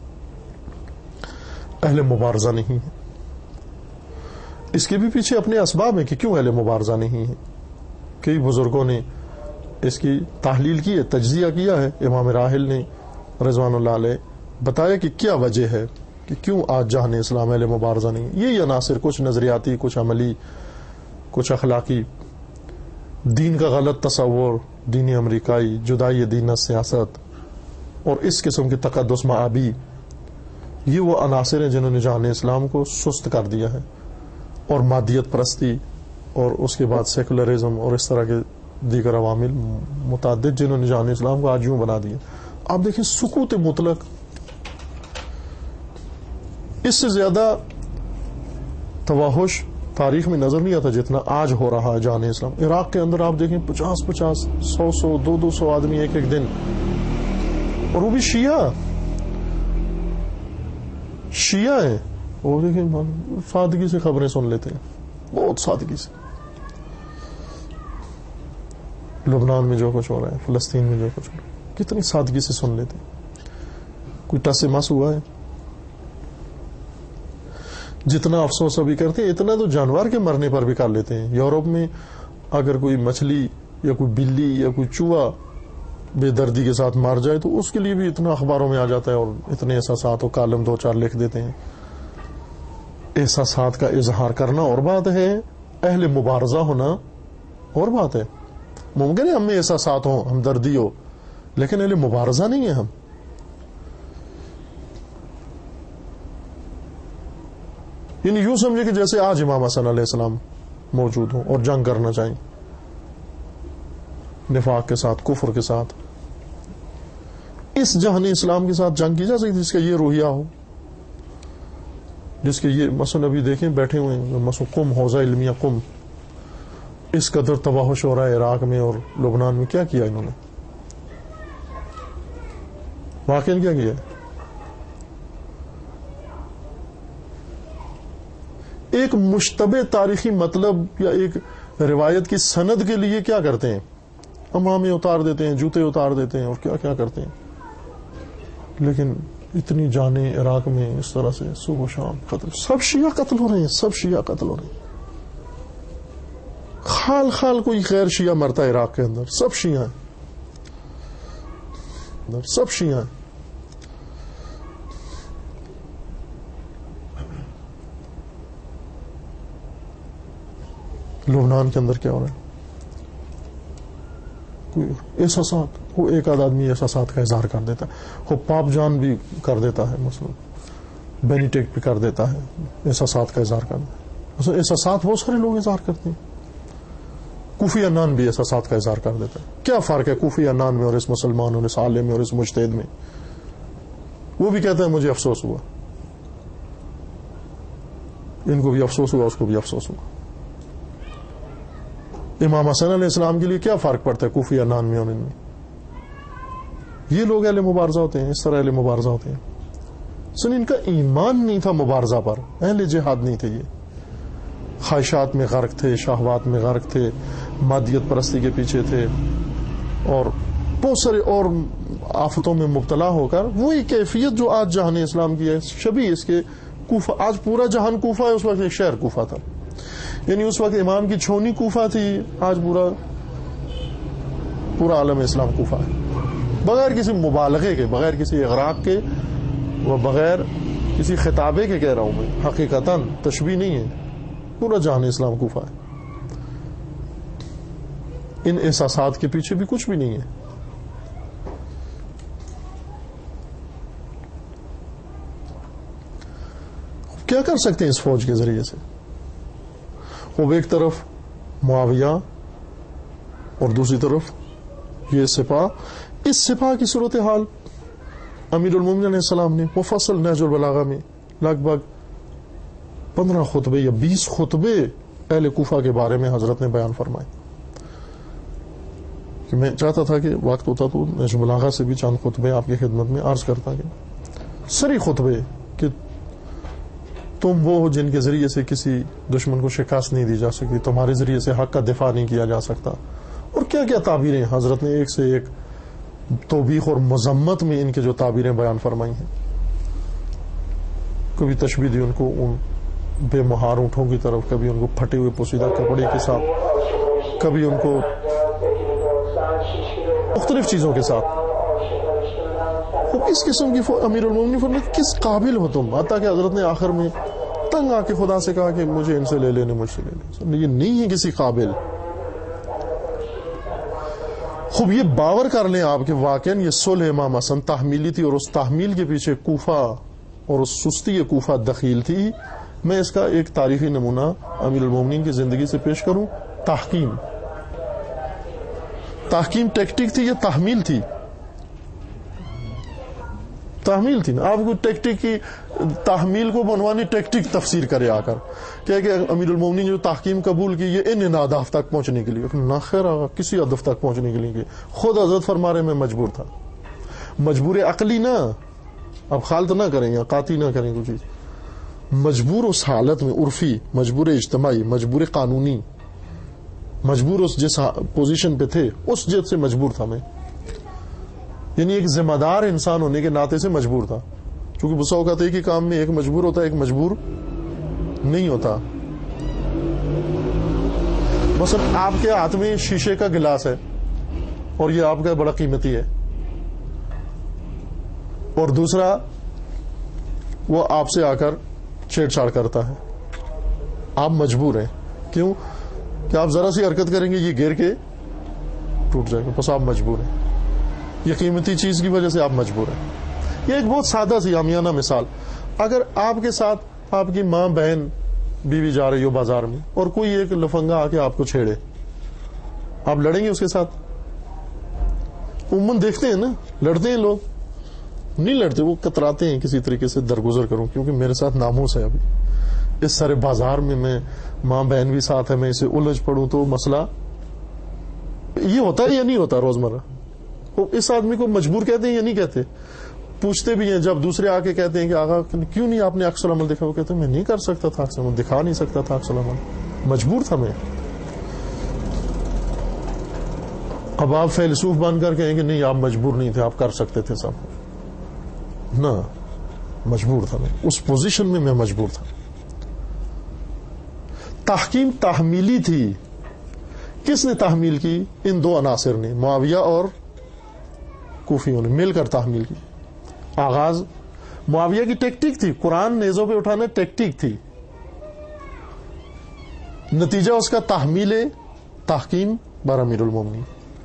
اہل مبارزہ نہیں ہے. اس کے بھی پیچھے اپنے اسباب ہیں کہ کیوں اہل مبارزہ نہیں ہے. کئی بزرگوں نے اس کی تحلیل کی ہے، تجزیہ کیا ہے. امام راحل نے رضوان اللہ علیہ بتایا کہ کیا وجہ ہے کہ کیوں آج جہان اسلام اہل مبارزہ نہیں. یہ عناصر کچھ نظریاتی، کچھ عملی، کچھ اخلاقی، دین کا غلط تصور، دینی امریکائی، جدائی دین سیاست، اور اس قسم کی تقدس معابی، یہ وہ عناصر ہیں جنہوں نے جہان اسلام کو سست کر دیا ہے. اور مادیت پرستی، اور اس کے بعد سیکولرزم، اور اس طرح کے دیگر عوامل متعدد جنہوں نے جہان اسلام کو آج یوں بنا دیا. آپ دیکھیں سکوت مطلق، اس سے زیادہ توحش تاریخ میں نظر نہیں آتا جتنا آج ہو رہا ہے جہان اسلام. عراق کے اندر آپ دیکھیں پچاس پچاس سو سو دو دو سو آدمی ایک ایک دن، اور وہ بھی شیعہ شیعہ ہیں. وہ دیکھیں سادگی سے خبریں سن لیتے ہیں، بہت سادگی سے. لبنان میں جو کچھ ہو رہا ہے، فلسطین میں جو کچھ ہو رہا ہے، کتنی سادگی سے سن لیتے ہیں. کوئی ٹس مس ہوا ہے؟ جتنا افسوس ابھی کرتے ہیں اتنا تو جانور کے مرنے پر بھی کر لیتے ہیں. یورپ میں اگر کوئی مچھلی یا کوئی بلی یا کوئی چوہا بے دردی کے ساتھ مار جائے تو اس کے لیے بھی اتنا اخباروں میں آ جاتا ہے، اور اتنے احساسات و کالم دو چار لکھ دیتے ہیں. احساسات کا اظہار کرنا اور بات ہے، اہل مبارزہ ہونا اور بات ہے. ممکن ہے ہم میں احساسات ہوں، ہمدردی ہو، لیکن اہل مبارزہ نہیں ہے ہم. یعنی یوں سمجھے کہ جیسے آج امام حسن علیہ السلام موجود ہوں اور جنگ کرنا چاہیں نفاق کے ساتھ، کفر کے ساتھ. اس جہان اسلام کے ساتھ جنگ کی جا سکتی جس کا یہ روحیہ ہو، جس کے یہ مثلا ابھی دیکھیں بیٹھے ہوئے ہیں مثلا قم حوزہ علمیہ قم، اس قدر تباہ و شورا عراق میں اور لبنان میں کیا کیا انہوں نے، واقعی کیا کیا. ایک مشتبہ تاریخی مطلب یا ایک روایت کی سند کے لیے کیا کرتے ہیں، امامے اتار دیتے ہیں، جوتے اتار دیتے ہیں اور کیا کیا کرتے ہیں. لیکن اتنی جانیں عراق میں اس طرح سے صبح و شام قتل، سب شیعہ قتل ہو رہے ہیں، سب شیعہ قتل ہو رہے ہیں. خال خال کوئی غیر شیعہ مرتا ہے عراق کے اندر، سب شیعہ ہیں، سب شیعہ ہیں. لبنان کے اندر کیا ہو رہا ہے، کوئی احساسات، وہ ایک آدھ آدمی احساسات کا اظہار کر دیتا ہے، وہ پاپ جان بھی کر دیتا ہے، مثلا بینیٹیک بھی کر دیتا ہے احساسات کا اظہار کرنا. مثلا احساسات بہت سارے لوگ اظہار کرتے ہیں، کوفی انان بھی احساسات کا اظہار کر دیتا ہے. کیا فرق ہے کوفی انان میں اور اس مسلمان اور اس عالم میں اور اس مجتہد میں؟ وہ بھی کہتا ہے مجھے افسوس ہوا، ان کو بھی افسوس ہوا، اس کو بھی افسوس ہوا. امام حسن علیہ السلام کے لیے کیا فرق پڑتا ہے کوفی انان میں اور ان میں؟ یہ لوگ اہل مبارزہ ہوتے ہیں، اس طرح اہل مبارزہ ہوتے ہیں. سن ان کا ایمان نہیں تھا مبارزہ پر، اہل جہاد نہیں تھے، یہ خواہشات میں غرق تھے، شہوات میں غرق تھے، مادیت پرستی کے پیچھے تھے اور بہت سارے اور آفتوں میں مبتلا ہو کر وہی کیفیت جو آج جہان اسلام کی ہے، شبیہ اس کے کوفہ. آج پورا جہان کوفہ ہے، اس وقت ایک شہر کوفہ تھا. یعنی اس وقت امام کی چھونی کوفہ تھی، آج پورا پورا عالم اسلام کوفہ ہے، بغیر کسی مبالغے کے، بغیر کسی اغراق کے و بغیر کسی خطابے کے کہہ رہا ہوں میں، حقیقتاً تشبیہ نہیں ہے، پورا جہان اسلام کوفہ ہے. ان احساسات کے پیچھے بھی کچھ بھی نہیں ہے. کیا کر سکتے ہیں اس فوج کے ذریعے سے؟ وہ ایک طرف معاویہ اور دوسری طرف یہ سپاہ. اس سپاہ کی صورتحال امیر المومنین علیہ السلام نے مفصل نہج البلاغہ میں لگ بھگ پندرہ خطبے یا بیس خطبے اہل کوفہ کے بارے میں حضرت نے بیان فرمائے. کہ میں چاہتا تھا کہ وقت ہوتا تو نہج البلاغہ سے بھی چند خطبے آپ کی خدمت میں عرض کرتا کہ سری خطبے کہ تم وہ ہو جن کے ذریعے سے کسی دشمن کو شکست نہیں دی جا سکتی، تمہارے ذریعے سے حق کا دفاع نہیں کیا جا سکتا، اور کیا کیا تعبیریں حضرت نے ایک سے ایک توبیخ اور مذمت میں ان کے جو تعبیریں بیان فرمائی ہیں. کبھی تشبیہ دی ان کو ان بے مہار اونٹوں کی طرف، کبھی ان کو پھٹے ہوئے پوسیدہ کپڑے کے ساتھ، کبھی ان کو مختلف چیزوں کے ساتھ. اس قسم کی امیر المومنین فرماتے کس قابل ہو تم؟ حتیٰ کہ حضرت نے آخر میں تنگ آ کے خدا سے کہا کہ مجھے ان سے لے لینے، مجھ سے لے لے، یہ نہیں ہے کسی قابل. خوب یہ باور کر لیں آپ کہ واقعاً یہ صلح امام حسن تحمیلی تھی، اور اس تحمیل کے پیچھے کوفہ اور اس سستی کوفہ دخیل تھی. میں اس کا ایک تاریخی نمونہ امیر المومنین کی زندگی سے پیش کروں. تحکیم تحکیم ٹیکٹک تھی، یہ تحمیل تھی، تحمیل تھی نا. آپ کو ٹیکٹک کی تحمیل کو بنوانی ٹیکٹک تفسیر کرے آ کر کہ کہ امیر المومنین جو تحکیم قبول کی یہ ان ان اہداف تک پہنچنے کے لیے، نہ خیر آگا کسی ہدف تک پہنچنے کے لیے. خود حضرت فرما رہے میں مجبور تھا، مجبور عقلی نہ، اب خالت نہ کریں یا قاطی نہ کریں کوئی چیز، مجبور اس حالت میں عرفی، مجبور اجتماعی، مجبور قانونی، مجبور اس جس پوزیشن پہ تھے اس جد سے مجبور تھا میں. یعنی ایک ذمہ دار انسان ہونے کے ناطے سے مجبور تھا، چونکہ بسا اوقات ایک ہی کام میں ایک مجبور ہوتا ہے، ایک مجبور نہیں ہوتا. مثلا آپ کے ہاتھ میں شیشے کا گلاس ہے اور یہ آپ کا بڑا قیمتی ہے، اور دوسرا وہ آپ سے آ کر چھیڑ چھاڑ کرتا ہے، آپ مجبور ہیں. کیوں؟ کہ آپ ذرا سی حرکت کریں گے یہ گر کے ٹوٹ جائے گا، بس آپ مجبور ہیں. یہ قیمتی چیز کی وجہ سے آپ مجبور ہیں. یہ ایک بہت سادہ سی عامیانہ مثال. اگر آپ کے ساتھ آپ کی ماں بہن بیوی جا رہی ہو بازار میں اور کوئی ایک لفنگا آ کے آپ کو چھیڑے, آپ لڑیں گے اس کے ساتھ؟ عموماً دیکھتے ہیں نا, لڑتے ہیں لوگ, نہیں لڑتے, وہ کتراتے ہیں کسی طریقے سے درگزر کروں کیونکہ میرے ساتھ ناموس ہے ابھی اس سارے بازار میں, میں ماں بہن بھی ساتھ ہے, میں اسے الجھ پڑوں تو مسئلہ یہ ہوتا ہے یا نہیں ہوتا روزمرہ؟ اس آدمی کو مجبور کہتے ہیں یا نہیں کہتے؟ پوچھتے بھی ہیں جب دوسرے آ کے کہتے ہیں کہ آقا کیوں نہیں آپ نے عکس العمل دکھا, وہ کہتے ہیں میں نہیں کر سکتا تھا عکس العمل, دکھا نہیں سکتا تھا عکس العمل, مجبور تھا میں. اب آپ فیلسوف بن کر کہیں کہ نہیں آپ مجبور نہیں تھے, آپ کر سکتے تھے سب. نہ, مجبور تھا میں, اس پوزیشن میں میں مجبور تھا. تحکیم تحمیلی تھی. کس نے تحمیل کی؟ ان دو عناصر نے, معاویہ اور کوفیوں نے مل کر تحمیل کی. آغاز معاویہ کی ٹیکٹک تھی, قرآن نیزوں پہ اٹھانا ٹیکٹک تھی, نتیجہ اس کا تحمیل تحکیم بر امیر المومنین.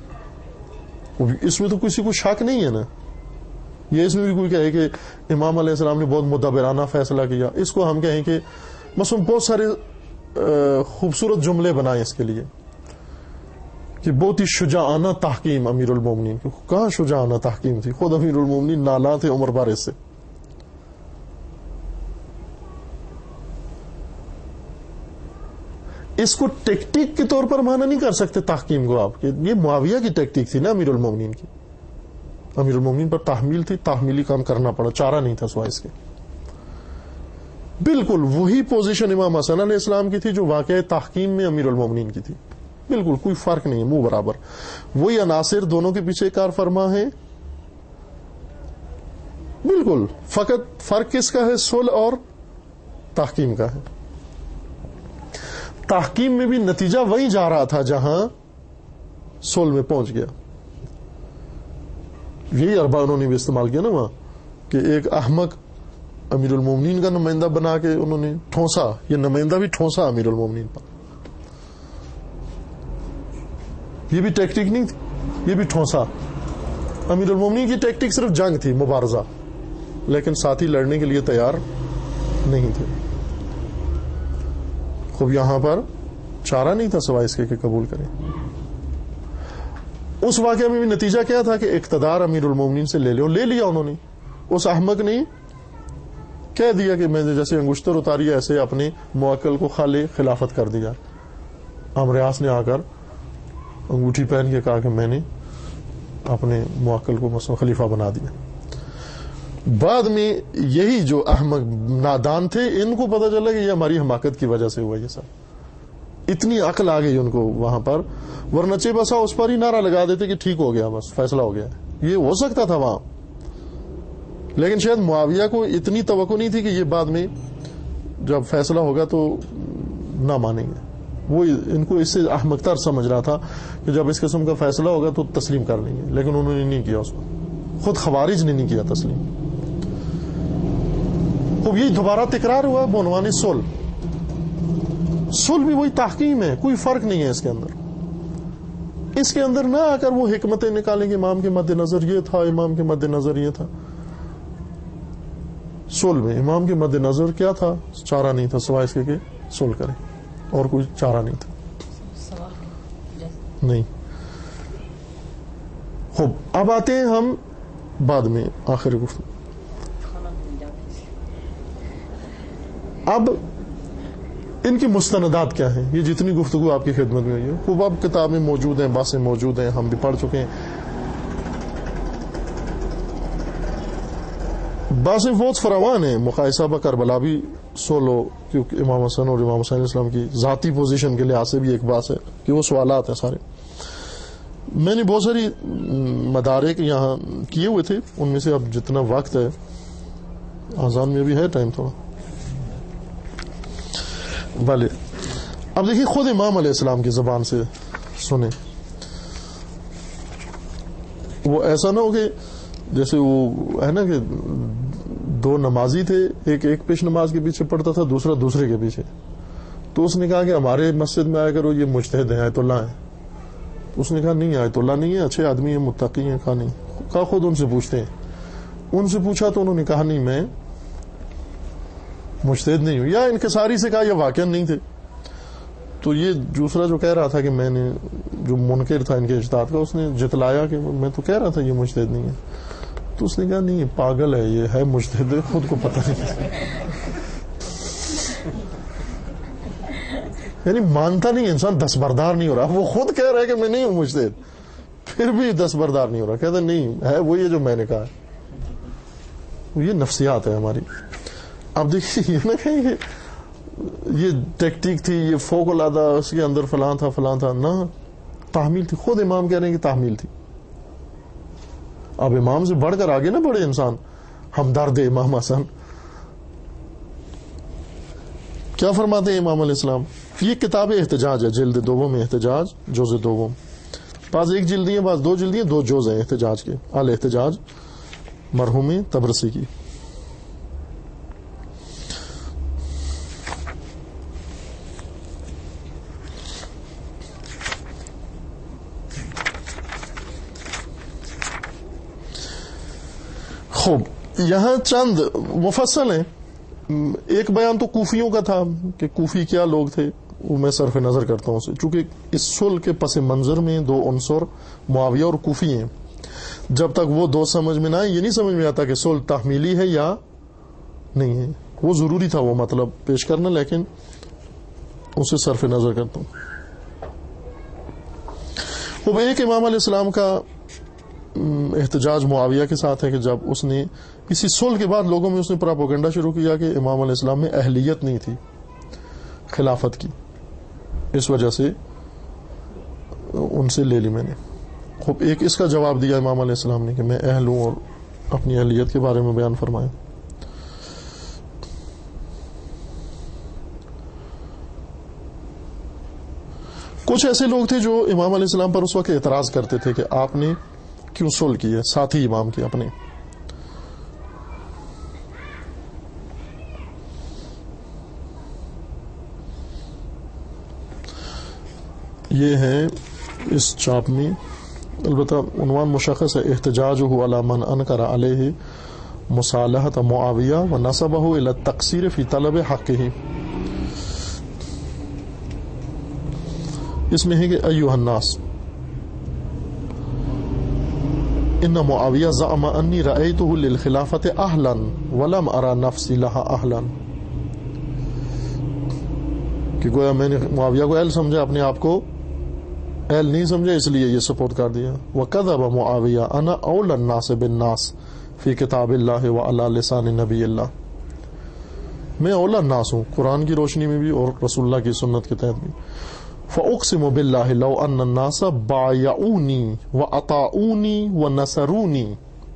اس میں تو کسی کو شک نہیں ہے نا, یہ اس میں بھی کوئی کہے کہ امام علیہ السلام نے بہت مدبرانہ فیصلہ کیا, اس کو ہم کہیں کہ مثلا بہت سارے خوبصورت جملے بنائے اس کے لیے کہ بہت ہی شجاعانہ تحکیم امیر المومنین کی. کہاں شجاعانہ تحکیم تھی؟ خود امیر المومنین نالاں تھے عمر بارز سے. اس کو ٹیکٹک کے طور پر مانا نہیں کر سکتے تحکیم کو آپ, کہ یہ معاویہ کی ٹیکٹک تھی نا امیر المومنین کی. امیر المومنین پر تحمیل تھی, تحمیلی کام کرنا پڑا, چارہ نہیں تھا سوائے اس کے. بالکل وہی پوزیشن امام حسن علیہ السلام کی تھی جو واقعہ تحکیم میں امیر المومنین کی تھی. بالکل کوئی فرق نہیں ہے, منہ برابر. وہی عناصر دونوں کے پیچھے کار فرما ہے. بالکل, فقط فرق کس کا ہے؟ صلح اور تحکیم کا ہے. تحکیم میں بھی نتیجہ وہی جا رہا تھا جہاں صلح میں پہنچ گیا. یہی اربع انہوں نے بھی استعمال کیا نا وہاں, کہ ایک احمق امیر المومنین کا نمائندہ بنا کے انہوں نے ٹھونسا, یہ نمائندہ بھی ٹھونسا امیر المومنین پر. یہ بھی ٹیکٹک نہیں تھی, یہ بھی ٹھونسا. امیر المومنین کی ٹیکٹک صرف جنگ تھی, مبارزہ, لیکن ساتھی لڑنے کے لیے تیار نہیں تھے. خوب یہاں پر چارہ نہیں تھا سوائے اس کے کہ قبول کریں. اس واقعہ میں بھی نتیجہ کیا تھا کہ اقتدار امیر المومنین سے لے لو, لے لیا انہوں نے. اس احمق نے کہہ دیا کہ میں نے جیسے انگشتر اتاری ایسے اپنے موکل کو خالی خلافت کر دیا. عمریاس نے آ کر انگوٹھی پہن کے کہا کہ میں نے اپنے موکل کو مثلا خلیفہ بنا دیا. بعد میں یہی جو احمق نادان تھے ان کو پتا چلا کہ یہ ہماری حماقت کی وجہ سے ہوا یہ سب. اتنی عقل آ گئی ان کو وہاں پر, ورنہ چے بسا اس پر ہی نعرہ لگا دیتے کہ ٹھیک ہو گیا, بس فیصلہ ہو گیا. یہ ہو سکتا تھا وہاں, لیکن شاید معاویہ کو اتنی توقع نہیں تھی کہ یہ بعد میں جب فیصلہ ہوگا تو نہ مانیں گے. وہ ان کو اس سے احمق تر سمجھ رہا تھا کہ جب اس قسم کا فیصلہ ہوگا تو تسلیم کر لیں گے, لیکن انہوں نے نہیں کیا اس کو. خود خوارج نے نہیں کیا تسلیم. اب یہ دوبارہ تکرار ہوا بعنوان صلح. صلح بھی وہی تحکیم ہے, کوئی فرق نہیں ہے اس کے اندر. اس کے اندر نہ آ کر وہ حکمتیں نکالیں گے, امام کے مد نظر یہ تھا, امام کے مد نظر یہ تھا. صلح میں امام کے مد نظر کیا تھا؟ چارہ نہیں تھا سوائے اس کے کہ صلح کریں, اور کوئی چارہ نہیں تھا. نہیں. خوب, اب آتے ہیں ہم بعد میں آخر گفتگو. اب ان کی مستندات کیا ہیں؟ یہ جتنی گفتگو آپ کی خدمت میں ہوئی ہے, خوب اب کتابیں موجود ہیں, باتیں موجود ہیں, ہم بھی پڑھ چکے ہیں. باتیں بہت فراوان ہیں. مقایسہ با کربلا بھی سولو, کیونکہ امام حسن اور امام حسین علیہ السلام کی ذاتی پوزیشن کے لحاظ سے بھی ایک بات ہے کہ وہ سوالات ہیں سارے. میں نے بہت ساری مدارک یہاں کیے ہوئے تھے, ان میں سے اب جتنا وقت ہے, آذان میں بھی ہے ٹائم تھوڑا. بھلے اب دیکھیے خود امام علیہ السلام کی زبان سے سنیں. وہ ایسا نہ ہو کہ جیسے وہ ہے نا کہ دو نمازی تھے, ایک ایک پیش نماز کے پیچھے پڑھتا تھا, دوسرا دوسرے کے پیچھے. تو اس نے کہا کہ ہمارے مسجد میں آیا کرو, یہ مجتہد ہیں, آیت اللہ ہیں. اس نے کہا نہیں, آیت اللہ نہیں ہے, اچھے آدمی ہیں, متقی ہیں. کہا نہیں. کہا خود ان سے پوچھتے ہیں. ان سے پوچھا تو انہوں نے کہا نہیں, میں مجتہد نہیں ہوں، یا انکساری سے کہا یا واقعا نہیں تھے. تو یہ دوسرا جو کہہ رہا تھا کہ میں نے جو منکر تھا ان کے اجتہاد کا، اس نے جتلایا کہ میں تو کہہ رہا تھا یہ مجتہد نہیں ہے. تو اس نے کہا نہیں، پاگل ہے، یہ ہے مجتہد، خود کو پتہ نہیں. یعنی مانتا نہیں انسان، دستبردار نہیں ہو رہا. وہ خود کہہ رہا ہے کہ میں نہیں ہوں مجتہد، پھر بھی دستبردار نہیں ہو رہا. کہتا نہیں ہے وہ یہ جو میں نے کہا. یہ نفسیات ہے ہماری. اب دیکھیے یہ نہ کہیں کہ یہ ٹیکٹیک تھی، یہ فوق العادہ اس کے اندر فلاں تھا فلاں تھا، نہ، تحمیل تھی. خود امام کہہ رہے ہیں کہ تحمیل تھی. اب امام سے بڑھ کر آگے نہ بڑھے انسان. ہمدرد امام حسن کیا فرماتے ہیں امام علیہ السلام؟ یہ کتاب احتجاج ہے، جلد دوم احتجاج، جزء دوم. بعض ایک جلدی ہیں، بعض دو جلدی ہیں، دو جز ہیں احتجاج کے. الاحتجاج مرحوم تبرسی کی. خوب، یہاں چند مفصل ہیں. ایک بیان تو کوفیوں کا تھا کہ کوفی کیا لوگ تھے، وہ میں صرف نظر کرتا ہوں اسے، چونکہ اس صلح کے پس منظر میں دو عنصر معاویہ اور کوفی ہیں. جب تک وہ دو سمجھ میں نہ آئے، یہ نہیں سمجھ میں آتا کہ صلح تحمیلی ہے یا نہیں ہے. وہ ضروری تھا وہ مطلب پیش کرنا، لیکن اسے صرف نظر کرتا ہوں. وہ ایک امام علیہ السلام کا احتجاج معاویہ کے ساتھ ہے کہ جب اس نے اسی صلح کے بعد لوگوں میں اس نے پراپوگنڈا شروع کیا کہ امام علیہ السلام میں اہلیت نہیں تھی خلافت کی، اس وجہ سے ان سے لے لی میں نے. خوب، ایک اس کا جواب دیا امام علیہ السلام نے کہ میں اہل ہوں، اور اپنی اہلیت کے بارے میں بیان فرمائیں. کچھ ایسے لوگ تھے جو امام علیہ السلام پر اس وقت اعتراض کرتے تھے کہ آپ نے کیوں صلح کی ہے ساتھی امام کے اپنے. یہ ہے اس چاپ میں، البتہ عنوان مشخص ہے، احتجاجہ علی من انکر علیہ مصالحۃ معاویہ ونسبہ الی التقصیر فی طلب حقہ. اس میں ہے کہ ایھا الناس ان معاویہ زعم انی رأیتہ للخلافۃ اہلا ولم ارى نفسی لہا اہلا. کہ گویا میں نے معاویہ کو اہل سمجھا، اپنے آپ کو اہل نہیں سمجھا، اس لیے یہ سپورٹ کر دیا. وَكَذَبَ مُعَاوِيَةُ أَنَا أَوْلَى النَّاسِ بِالنَّاسِ فِي كِتَابِ اللَّهِ وَعَلَى لِسَانِ نَبِيِّ اللَّهِ. میں اولا الناس ہوں قرآن کی روشنی میں بھی اور رسول اللہ کی سنت کے تحت بھی. فَأُقْسِمُ بِاللَّهِ لَوْ أَنَّ النَّاسَ بَايَعُونِي وَأَطَاعُونِي وَنَصَرُونِي.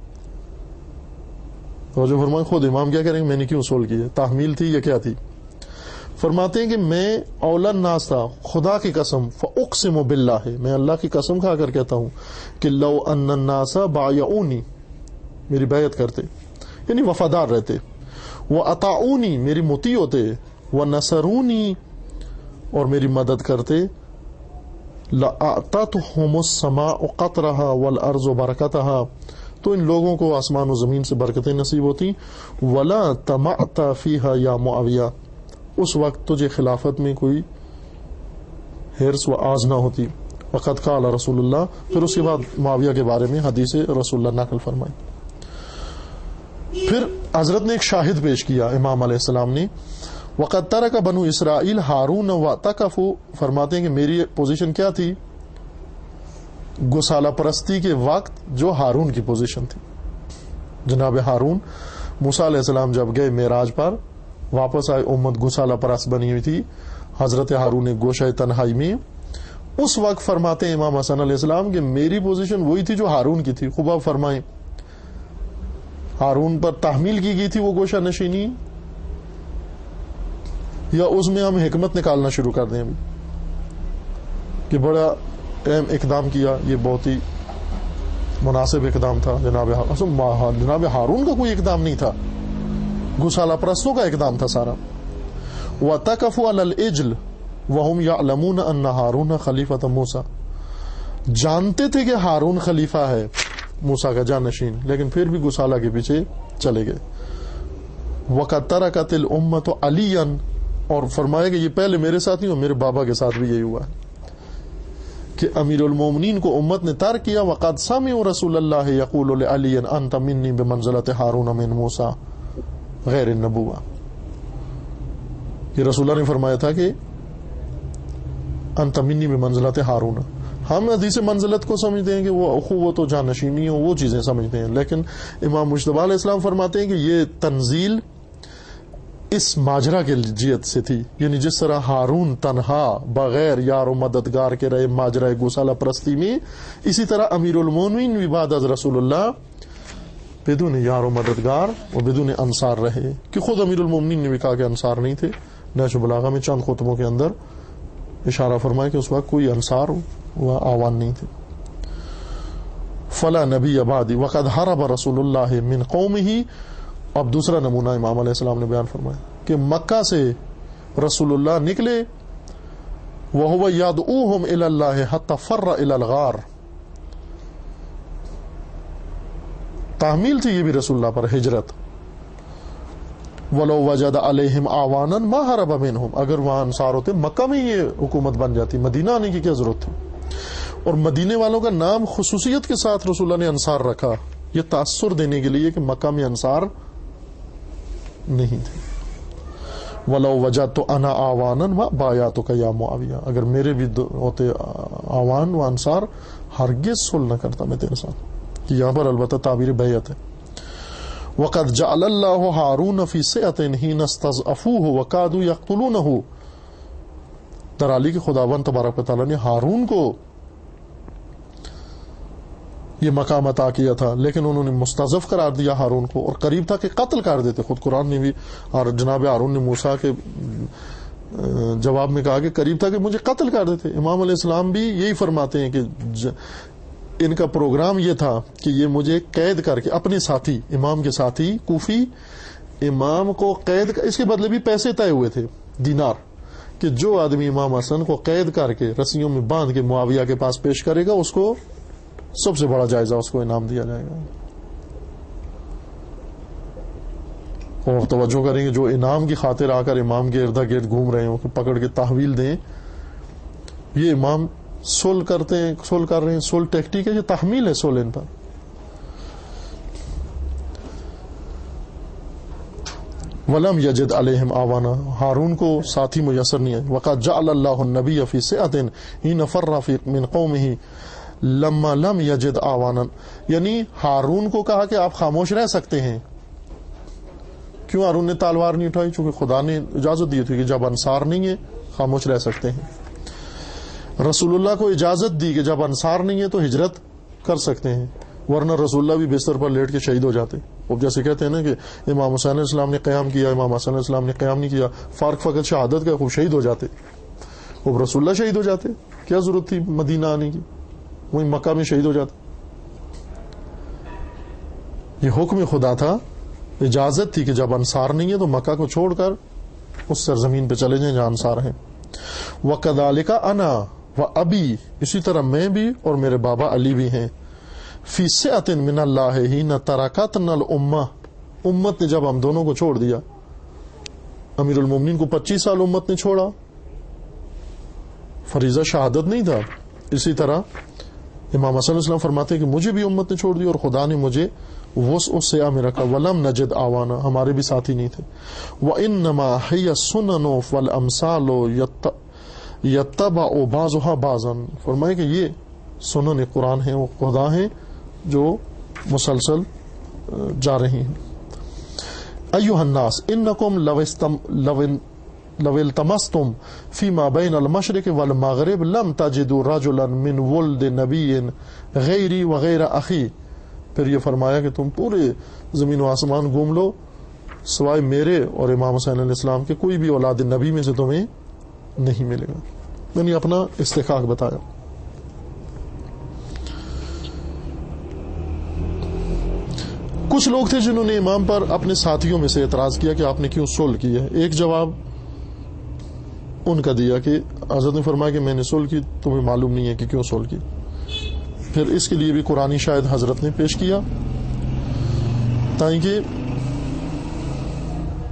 تو جو فرمائے خود امام کیا کریں گے، میں نے کیوں صلح کی ہے، تحمیل تھی یا کیا تھی؟ فرماتے ہیں کہ میں اولا الناس تھا، خدا کی قسم. فاقسم باللہ، میں اللہ کی قسم کھا کر کہتا ہوں کہ لو ان الناس بایعونی، میری بیعت کرتے یعنی وفادار رہتے، واطاعونی، میری مطیع ہوتے، ونصرونی، اور میری مدد کرتے، لأعطتهم السماء قطرها والارض برکتها، تو ان لوگوں کو آسمان و زمین سے برکتیں نصیب ہوتی. ولا طمعت فیہا یا معاویہ، اس وقت تجھے خلافت میں کوئی حرص و آز نہ ہوتی. وقد قال رسول اللہ، پھر اس کے بعد معاویہ کے بارے میں حدیث رسول اللہ نقل فرمائی. پھر حضرت نے ایک شاہد پیش کیا امام علیہ السلام نے. وقد ترک بنو اسرائیل ہارون واعتکفوا، فرماتے ہیں کہ میری پوزیشن کیا تھی گسالہ پرستی کے وقت، جو ہارون کی پوزیشن تھی. جناب ہارون، موسیٰ علیہ السلام جب گئے معراج پر، واپس آئے، امت گسالہ پرست بنی ہوئی تھی. حضرت ہارون نے گوشہ تنہائی میں، اس وقت فرماتے ہیں امام حسن علیہ السلام کہ میری پوزیشن وہی تھی جو ہارون کی تھی. خوب آپ فرمائیں، ہارون پر تحمیل کی گئی تھی وہ گوشہ نشینی، یا اس میں ہم حکمت نکالنا شروع کر دیں ابھی کہ بڑا اہم اقدام کیا، یہ بہت ہی مناسب اقدام تھا جناب ہارون. جناب ہارون کا کوئی اقدام نہیں تھا، گسالہ پرستوں کا اقدام تھا سارا. وَتَقَفُوا عَلَى الْإِجْلِ وَهُمْ يَعْلَمُونَ أَنَّ هَارُونَ خَلِيفَةَ مُوسَىٰ، جانتے تھے کہ ہارون خلیفہ ہے موسیٰ کا جانشین، لیکن پھر بھی گسالہ کے پیچھے چلے گئے. وقد ترکت الامۃ علیا، اور فرمایا کہ یہ پہلے میرے ساتھ نہیں اور میرے بابا کے ساتھ بھی یہی ہوا ہے کہ امیر المومنین کو امت نے ترک کیا. وقد سمعوا رسول اللہ یقول لعلی انت منی بمنزلۃ ہارون من موسیٰ غیر النبوہ. یہ رسول اللہ نے فرمایا تھا کہ انت منی بمنزلۃ ہارون. ہم حدیث منزلت کو سمجھتے ہیں کہ وہ اخوت و جانشینی ہو، وہ چیزیں سمجھتے ہیں، لیکن امام مجتبیٰ علیہ السلام فرماتے ہیں کہ یہ تنزیل اس ماجرا کے جیت سے تھی. یعنی جس طرح ہارون تنہا بغیر یار و مددگار کے رہے ماجرا گوسالہ پرستی میں، اسی طرح امیر المومنین بھی بعد از رسول اللہ بدون یار و مددگار اور بدون انصار رہے، کہ خود امیر المومنین نے بھی کہا کہ انصار نہیں تھے. نہج البلاغہ میں چند خطبوں کے اندر اشارہ فرمایا کہ اس وقت کوئی انصار و آوان نہیں تھے. فلا نبی بعدی وقد حرب رسول اللہ من قومہ. اب دوسرا نمونہ امام علیہ السلام نے بیان فرمایا کہ مکہ سے رسول اللہ نکلے، وَهُوَ يَدْعُوهُمْ إِلَى اللَّهِ حَتَّى فَرَّ إِلَى الْغَارِ. تحمیل تھی یہ بھی رسول اللہ پر ہجرت. وَلَوْ وَجَدَ عَلَيْهِمْ آوَانًا مَا هَرَبَ مِنْهُمْ. اگر وہاں انصار ہوتے مکہ میں یہ حکومت بن جاتی، مدینہ آنے کی کیا ضرورت تھی. اور مدینے والوں کا نام خصوصیت کے ساتھ رسول اللہ نے انصار رکھا، یہ تاثر دینے کے لیے کہ مکہ میں انصار نہیں تھے. وَلَوْ وَجَدْتُ أَنَا آوَانًا وَبَايَعْتُكَ يَا مُعَاوِيَةَ. اگر میرے بھی ہوتے آوان و انصار ہرگز صلح نہ کرتا میں تیرے ساتھ. یہاں پر البتہ تعبیر بیعت ہے. وَقَدْ جَعَلَ اللَّهُ هَارُونَ فِي سِعَةٍ حِينَ اسْتَضْعَفُوهُ وَكَادُوا يَقْتُلُونَهُ. درحالی کہ خداوند تبارک و تعالیٰ نے ہارون کو یہ مقام عطا کیا تھا، لیکن انہوں نے مستضعف قرار دیا ہارون کو، اور قریب تھا کہ قتل کر دیتے. خود قرآن نے بھی اور جناب ہارون نے موسیٰ کے جواب میں کہا کہ قریب تھا کہ مجھے قتل کر دیتے. امام علیہ السلام بھی یہی فرماتے ہیں کہ ان کا پروگرام یہ تھا کہ یہ مجھے قید کر کے اپنے ساتھی امام کے ساتھی کوفی امام کو قید کر، اس کے بدلے بھی پیسے طے ہوئے تھے دینار، کہ جو آدمی امام حسن کو قید کر کے رسیوں میں باندھ کے معاویہ کے پاس پیش کرے گا اس کو سب سے بڑا جائزہ اس کو انعام دیا جائے گا. اور توجہ کریں کہ جو انعام کی خاطر آ کر امام کے ارد گرد گھوم رہے ہوں کہ پکڑ کے تحویل دیں، یہ امام صلح کرتے ہیں، صلح کر رہے ہیں، صلح ٹیکٹیک ہے، یہ تحمیل ہے صلح ان پر. ولم یجد علیہم آوانا. ہارون کو ساتھی میسر نہیں ہے. وقد جعل اللہ النبی فی سعۃ حین فر من قومہ لما لم یجد آوانا. یعنی ہارون کو کہا کہ آپ خاموش رہ سکتے ہیں. کیوں ہارون نے تلوار نہیں اٹھائی؟ چونکہ خدا نے اجازت دی تھی کہ جب انصار نہیں ہے خاموش رہ سکتے ہیں. رسول اللہ کو اجازت دی کہ جب انصار نہیں ہے تو ہجرت کر سکتے ہیں، ورنہ رسول اللہ بھی بستر پر لیٹ کے شہید ہو جاتے. اب جیسے کہتے ہیں نا کہ امام حسین علیہ السلام نے قیام کیا، امام حسن علیہ السلام نے قیام نہیں کیا، فرق فقط شہادت کا، خوب شہید ہو جاتے. اب رسول اللہ شہید ہو جاتے، کیا ضرورت تھی مدینہ آنے کی، وہیں مکہ میں شہید ہو جاتے. یہ حکم خدا تھا، اجازت تھی کہ جب انصار نہیں ہے تو مکہ کو چھوڑ کر اس سرزمین پہ چلے جائیں جہاں انصار ہیں. وَكَذَلِكَ أَنَا وَأَبِي. اسی طرح میں بھی اور میرے بابا علی بھی ہیں. فی سعۃ من اللہ حین ترکتنا الامہ. امت نے جب ہم دونوں کو چھوڑ دیا، امیر المومنین کو پچیس سال امت نے چھوڑا، فریضہ شہادت نہیں تھا. اسی طرح امام حسن علیہ السلام فرماتے ہیں کہ مجھے بھی امت نے چھوڑ دیا اور خدا نے مجھے وسع سعہ میں رکھا. ولم نجد آوانا. ہمارے بھی ساتھی نہیں تھے. وانما ہی السنن والامثال یتبع بعضها بعضا. فرمائے کہ یہ سنن قرآن ہیں، وہ خدا ہیں جو مسلسل جا رہی ہیں. ایھا الناس انکم لو لو التمستم فيما بين المشرق والمغرب لم تجدوا رجلا من ولد نبی غیری وغیر اخی. پھر یہ فرمایا کہ تم پورے زمین و آسمان گھوم لو سوائے میرے اور امام حسین علیہ السلام کے کوئی بھی اولاد نبی میں سے تمہیں نہیں ملے گا. میں نے اپنا استحقاق بتایا. کچھ لوگ تھے جنہوں نے امام پر اپنے ساتھیوں میں سے اعتراض کیا کہ آپ نے کیوں صلح کی ہے. ایک جواب ان کا دیا کہ حضرت نے فرمایا کہ میں نے صلح کی، تمہیں معلوم نہیں ہے کہ کیوں صلح کی. پھر اس کے لیے بھی قرآنی شاید حضرت نے پیش کیا تاکہ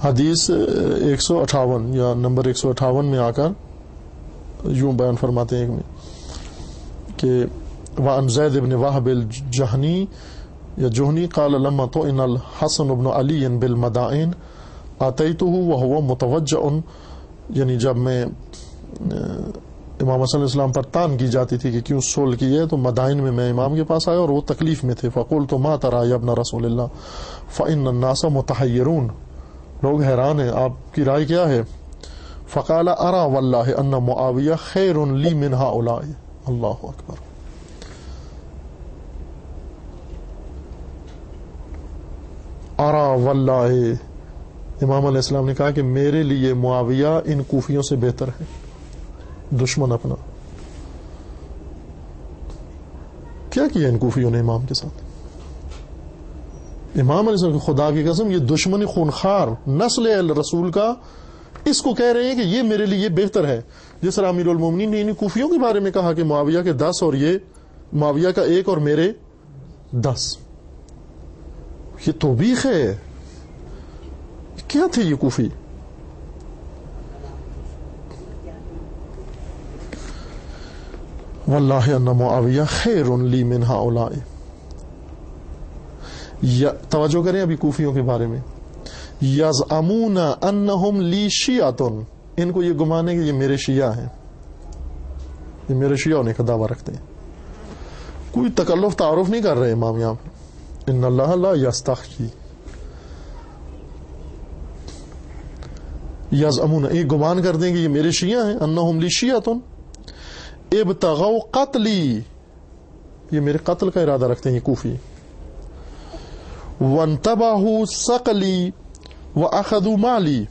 حدیث ایک سو اٹھاون یا نمبر ایک سو اٹھاون میں آ کر یوں بیان فرماتے ہیں ایک میں کہ وعن زید بن وہب الجہنی یا جوہنی قال لما طعن الحسن بن علی بالمدائن آتیتہ وہو متوجع، یعنی جب میں امام حسن علیہ السلام پر تان کی جاتی تھی کہ کیوں سول کی ہے تو مدائن میں میں امام کے پاس آیا اور وہ تکلیف میں تھے. فقلت ما ترى یا ابن رسول اللہ فإن الناس متحیرون، لوگ حیران ہیں، آپ کی رائے کیا ہے؟ فقال ارى واللہ ان معاویہ خیر لی من هؤلاء. اللہ اکبر. ارى واللہ، امام علیہ السلام نے کہا کہ میرے لیے معاویہ ان کوفیوں سے بہتر ہے. دشمن اپنا کیا کیا ان کوفیوں نے امام کے ساتھ؟ امام علیہ السلام کی خدا کی قسم یہ دشمنی خونخوار نسل رسول کا، اس کو کہہ رہے ہیں کہ یہ میرے لیے بہتر ہے. جس طرح امیر المومنین نے ان کوفیوں کے بارے میں کہا کہ معاویہ کے دس اور یہ معاویہ کا ایک اور میرے دس. یہ توبیخ ہے. کیا تھے یہ کوفی؟ واللہ ان معاویہ خیر لی من ہؤلاء. توجہ کریں ابھی کوفیوں کے بارے میں. یزعمون انہم لی شیعۃ، ان کو یہ گمان ہے کہ یہ میرے شیعہ ہیں، یہ میرے شیعہ ہونے کا دعویٰ رکھتے ہیں. کوئی تکلف تعارف نہیں کر رہے امام یہاں پہ. ان اللہ لا یستحیی. یزعمون، یہ گمان کر دیں کہ یہ میرے شیعہ ہیں. انہم لی شیعۃ ابتغوا قتلی، یہ میرے قتل کا ارادہ رکھتے ہیں یہ کوفی. وانتبہوا ثقلی واخذوا مالی،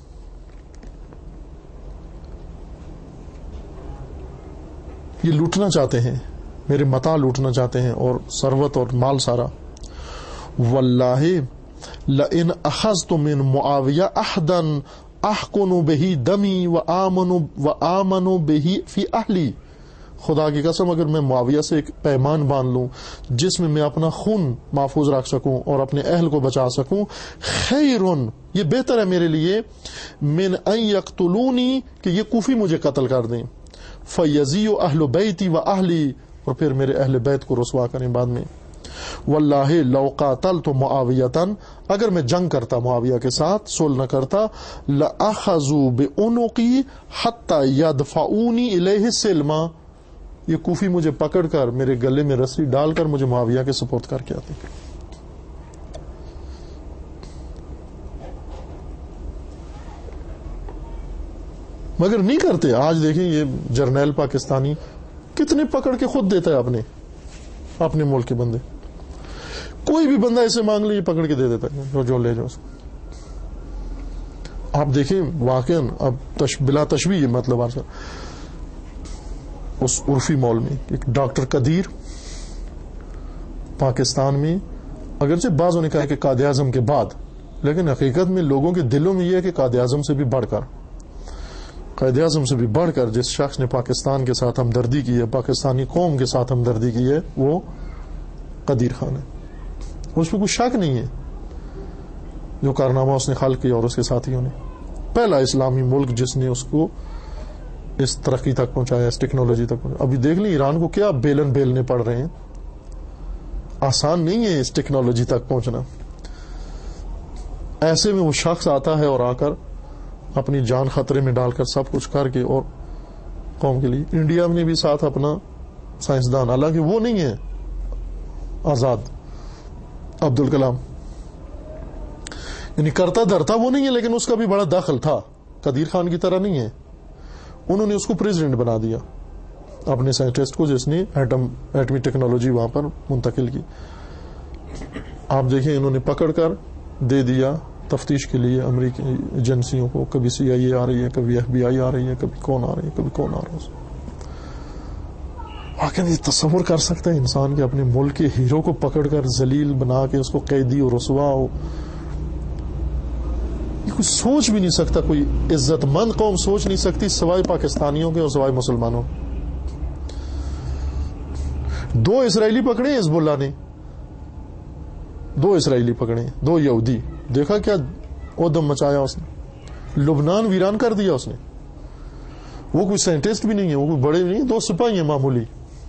یہ لوٹنا چاہتے ہیں، میرے متاع لوٹنا چاہتے ہیں اور ثروت اور مال سارا. واللہ لئن اخذت من معاویہ عہدا احقن بہ دمی وآمن بہ فی اہلی، خدا کی قسم اگر میں معاویہ سے ایک پیمان باندھ لوں جس میں میں اپنا خون محفوظ رکھ سکوں اور اپنے اہل کو بچا سکوں، خیرن، یہ بہتر ہے میرے لیے، من ان یقتلونی، کہ یہ کوفی مجھے قتل کر دیں، فیزیع اہل بیتی و اہلی، اور پھر میرے اہل بیت کو رسوا کریں بعد میں. واللہ لو قاتلت معاویۃ، اگر میں جنگ کرتا معاویہ کے ساتھ، صلح نہ کرتا، لأخذوا بعنقی حتی یدفعونی الیہ السلم، یہ کوفی مجھے پکڑ کر میرے گلے میں رسی ڈال کر مجھے معاویہ کے سپرد کر کے آتے. مگر نہیں کرتے. آج دیکھیں یہ جرنیل پاکستانی کتنے پکڑ کے خود دیتا ہے اپنے اپنے ملک کے بندے. کوئی بھی بندہ اسے مانگ لے یہ پکڑ کے دے دیتا ہے، جو جو لے جاؤ. آپ دیکھیں واقعاً اب تش بلا تشبیہ مطلب آج اس عرفی مال میں ایک ڈاکٹر قدیر پاکستان میں، اگرچہ بعضوں نے کہا کہ قائد اعظم کے بعد، لیکن حقیقت میں لوگوں کے دلوں میں یہ ہے کہ قائد اعظم سے بھی بڑھ کر قائد اعظم سے بھی بڑھ کر جس شخص نے پاکستان کے ساتھ ہمدردی کی ہے، پاکستانی قوم کے ساتھ ہمدردی کی ہے، وہ قدیر خان ہے. اس پہ کوئی شک نہیں ہے. جو کارنامہ اس نے خلق کیا اور اس کے ساتھیوں نے، پہلا اسلامی ملک جس نے اس کو اس ترقی تک پہنچایا، اس ٹیکنالوجی تک پہنچایا. ابھی دیکھ لیں ایران کو کیا بیلن بیلنے پڑ رہے ہیں. آسان نہیں ہے اس ٹیکنالوجی تک پہنچنا. ایسے میں وہ شخص آتا ہے اور آ کر اپنی جان خطرے میں ڈال کر سب کچھ کر کے اور قوم کے لیے. انڈیا میں بھی ساتھ اپنا سائنسدان، حالانکہ وہ نہیں ہے آزاد عبد الکلام، یعنی کرتا دھرتا وہ نہیں ہے، لیکن اس کا بھی بڑا دخل تھا، قدیر خان کی طرح نہیں ہے. انہوں نے اس کو پریزیڈنٹ بنا دیا اپنے سائنٹسٹ کو جس نے ایٹم ایٹمی ٹیکنالوجی وہاں پر منتقل کی. آپ دیکھیں انہوں نے پکڑ کر دے دیا تفتیش کے لیے امریکی ایجنسیوں کو. کبھی سی آئی اے آ رہی ہے، کبھی ایف بی آئی آ رہی ہے، کبھی کون آ رہی ہے، کبھی کون آ رہا ہے. واقعی یہ تصور کر سکتا ہے انسان کہ اپنے ملک کے ہیرو کو پکڑ کر ذلیل بنا کے اس کو قیدی اور رسوا ہو. یہ کوئی سوچ بھی نہیں سکتا، کوئی عزت مند قوم سوچ نہیں سکتی سوائے پاکستانیوں کے اور سوائے مسلمانوں. دو اسرائیلی پکڑے حزب اللہ نے، دو اسرائیلی پکڑے، دو یہودی. دیکھا کیا ادم مچایا اس نے. لبنان ویران کر دیا اس نے. وہ کوئی سائنٹسٹ بھی نہیں ہے, وہ کوئی بڑے نہیں, دو سپاہی ہیں معمولی.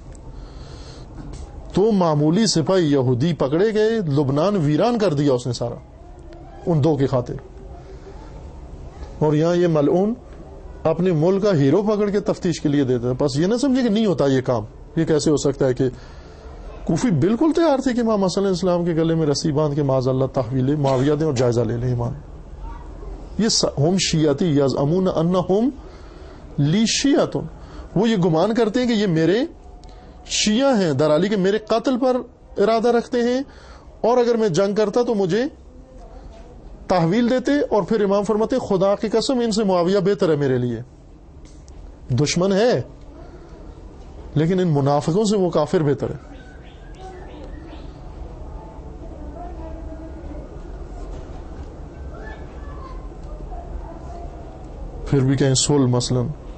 تو معمولی سپاہی یہودی پکڑے گئے, لبنان ویران کر دیا اس نے سارا ان دو کی خاطر. اور یہاں یہ ملعون اپنے ملک کا ہیرو پکڑ کے تفتیش کے لیے دیتا ہے. بس یہ نہ سمجھے کہ نہیں ہوتا یہ کام. یہ کیسے ہو سکتا ہے کہ کوفی بالکل تیار تھے کہ امام حسن علیہ السلام کے گلے میں رسی باندھ کے معاذ اللہ تحویل معاویہ دیں اور جائزہ لے لیں ایمان. یہ ہم شیعتی یزعمون انہم لی شیعۃ, وہ یہ گمان کرتے ہیں کہ یہ میرے شیعہ ہیں, درالی کے میرے قتل پر ارادہ رکھتے ہیں, اور اگر میں جنگ کرتا تو مجھے تحویل دیتے. اور پھر امام فرماتے خدا کی قسم ان سے معاویہ بہتر ہے میرے لیے. دشمن ہے لیکن ان منافقوں سے وہ کافر بہتر ہے. پھر بھی کہیں سول مثلا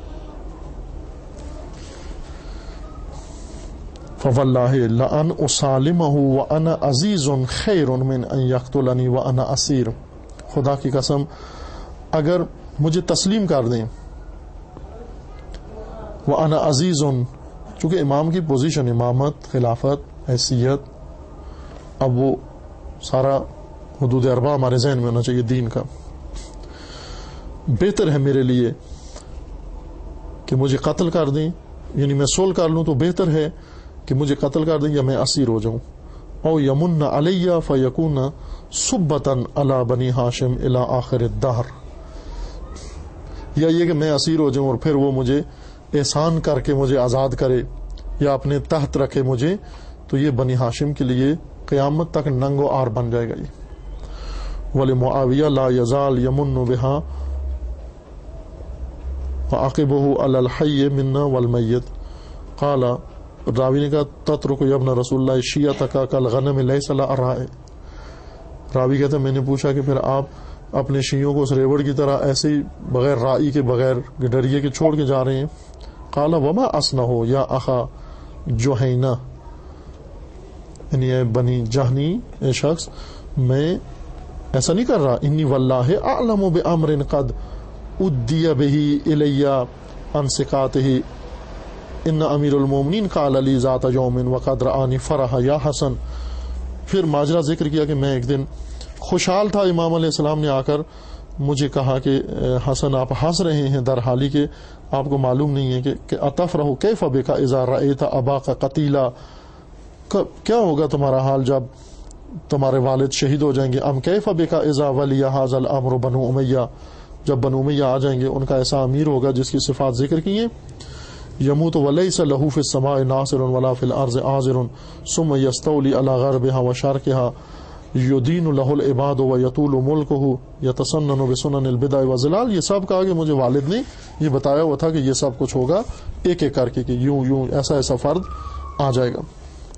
فواللہ لأن اسالمہ وانا عزیز خیر من ان یقتلنی وانا اسیر. خدا کی قسم اگر مجھے تسلیم کر دیں, وانا عزیز, چونکہ امام کی پوزیشن امامت, خلافت, حیثیت, اب وہ سارا حدود اربع ہمارے ذہن میں ہونا چاہیے دین کا. بہتر ہے میرے لیے کہ مجھے قتل کر دیں, یعنی میں سول کر لوں تو بہتر ہے کہ مجھے قتل کر دیں یا میں اسیر ہو جاؤں. او یمن علی فیکون سبتا علی بنی ہاشم الی آخر الدہر, یا یہ کہ میں اسیر ہو جاؤں اور پھر وہ مجھے احسان کر کے مجھے آزاد کرے یا اپنے تحت رکھے مجھے, تو یہ بنی ہاشم کے لیے قیامت تک ننگ و آر بن جائے گا. یہ ولمعاویہ لا یزال یمن بہا وعاقبہ علی الحی منا والمیت. قال, راوی نے کہا تترک یبن رسول اللہ شیعتک کالغنم لیس لها ارائے. راوی کہتا ہے میں نے پوچھا کہ پھر آپ اپنے شیعوں کو اس ریوڑ کی طرح ایسے ہی بغیر رائی کے بغیر ڈریے کے چھوڑ کے جا رہے ہیں. قال وما اصنع یا اخا جوہینہ, یعنی اے بنی جہنی, اے شخص میں ایسا نہیں کر رہا. انی واللہ اعلم بامر قد ادی بہ الی عن ثقاتہ ان امیر المومنین قال لی ذات یوم وقد رآنی فرح یا حسن. پھر ماجرا ذکر کیا کہ میں ایک دن خوشحال تھا, امام علیہ السلام نے آ کر مجھے کہا کہ حسن آپ ہنس رہے ہیں در حالی کہ آپ کو معلوم نہیں ہے کہ اتفرح کیف بک اذا رأیت اباک قتیلا, کیا ہوگا تمہارا حال جب تمہارے والد شہید ہو جائیں گے. ام کیف بک اذا ولی ھذا الامر بنو امیہ, جب بنو امیہ آ جائیں گے ان کا ایسا امیر ہوگا جس کی صفات ذکر کی ہیں. یموت ولیس له فی السماء ناصر ولا فی الارض عاذر ثم یستولی علی غربها وشرقها یدین له العباد ویطول ملکہ یتسنن بسنن البدع والضلال. یہ سب کہا کہ مجھے والد نے یہ بتایا ہوا تھا کہ یہ سب کچھ ہوگا ایک ایک کر کے کہ یوں یوں ایسا ایسا فرد آ جائے گا.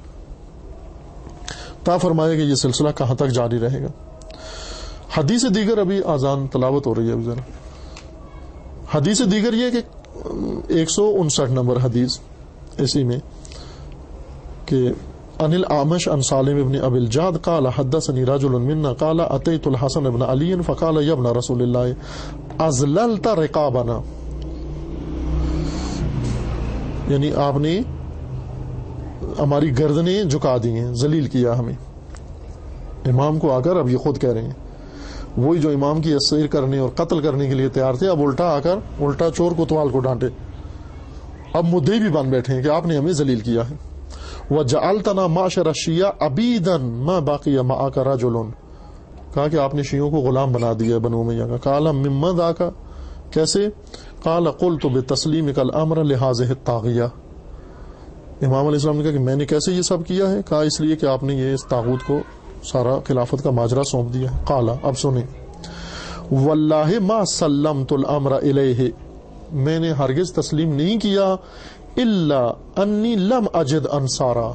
تا فرمایا کہ یہ سلسلہ کہاں تک جاری رہے گا. حدیث دیگر ابھی آذان تلاوت ہو رہی ہے ابھی ذرا. حدیث دیگر یہ کہ ایک سو انسٹھ نمبر حدیث اسی میں کہ ان الاعمش عن سالم ابن ابی الجعد قال حدثني رجل منا قال اتيت الحسن بن علي فقال يا ابن رسول الله ازللت رقابنا, یعنی آپ نے ہماری گردنیں جھکا دی ہیں, ذلیل کیا ہمیں. امام کو آ کر اب یہ خود کہہ رہے ہیں, وہی جو امام کی اسیر کرنے اور قتل کرنے کے لیے تیار تھے, اب الٹا آ کر الٹا چور کوتوال کو ڈانٹے, اب مدعی بھی بن بیٹھے ہیں کہ آپ نے ہمیں ذلیل کیا ہے. وَجَعَلْتَنَا مَعْشَرَ الشِّيَّعِ عَبِيدًا مَا بَقِيَ مَعَكَ رَجُلٌ, کہا کہ آپ نے شیعوں کو غلام بنا دیا بنو امیہ کا. قَالَ مِمَّا ذَاكَ, کیسے؟ قَالَ قُلْتُ بِتَسْلِيمِكَ الْأَمْرَ لِهَٰذِهِ الطَّاغِيَةِ. امام علیہ السلام نے کہا کہ میں نے کیسے یہ سب کیا ہے؟ کہا اس لیے کہ آپ نے یہ اس طاغوت کو سارا خلافت کا ماجرا سونپ دیا ہے. قال, اب سنیں, واللہ ما سلمت الامر الیہ, میں نے ہرگز تسلیم نہیں کیا الا انی لم اجد انصارا,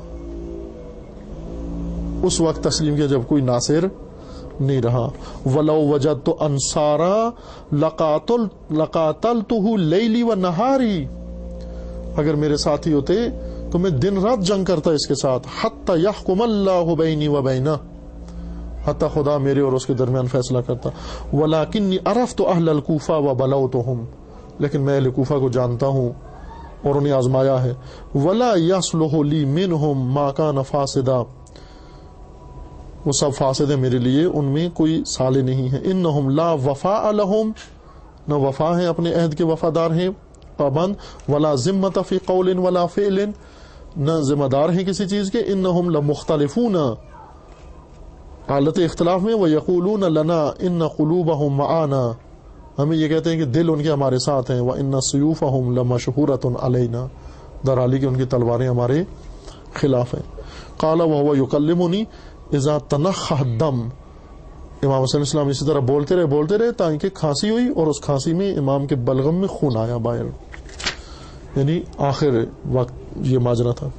اس وقت تسلیم کیا جب کوئی ناصر نہیں رہا. ولو وجدت انصارا لقاتل لقاتلته لیلی و نہاری, اگر میرے ساتھی ہوتے تو میں دن رات جنگ کرتا اس کے ساتھ. حتی یحکم اللہ بینی و بینہ, حتیٰ خدا میرے اور اس کے درمیان فیصلہ کرتا. وَلَكِنِّي عَرَفْتُ أَهْلَ الْكُوفَةِ وَبَلَوْتُهُمْ، لیکن میں اہل کوفہ کو جانتا ہوں اور انہیں آزمایا ہے. وَلَا يَصْلُحُ لِي مِنْهُمْ مَا كَانَ فَاسِدًا، وہ سب فاسد ہیں میرے لیے، ان میں کوئی صالح نہیں ہے. إِنَّهُمْ لَا وَفَاءَ لَهُمْ، نہ وفا ہیں، اپنے عہد کے وفادار ہیں پابند. وَلَا ذِمَّةَ فِي قَوْلٍ وَلَا فِعْلٍ، نہ ذمہ دار ہیں کسی چیز کے. انہم لمختلفون، حالت اختلاف میں. وَيَقُولُونَ لَنَا إِنَّ قُلُوبَهُمْ مَعَانَا، ہمیں یہ کہتے ہیں کہ دل ان کے ہمارے ساتھ ہیں. وَإِنَّ سُيُوفَهُمْ لَمَشْحُورَةٌ عَلَيْنَا، درحالی کہ ان کی تلواریں ہمارے خلاف ہیں. قَالَ وَهُوَ يُكَلِّمُنِي إِذَا تَنَخَّ الدَّمُ، امام صلی اللہ علیہ وسلم اسی طرح بولتے رہے بولتے رہے تاکہ کھانسی ہوئی، اور اس کھانسی میں امام کے بلغم میں خون آیا باہر، یعنی آخر وقت یہ ماجرا تھا.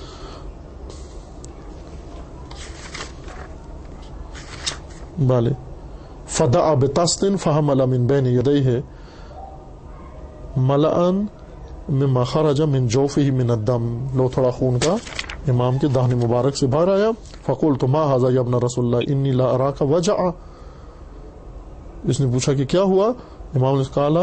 بالے فدع بطست فحمل من بین یدیہ ملأ مما خرج من جوفہ من الدم، لو تھوڑا خون کا امام کے داہنے مبارک سے باہر آیا. فقلت ما ھذا یا ابن رسول اللہ انی لا اراک وجعا، اس نے پوچھا کہ کیا ہوا؟ امام نے کہا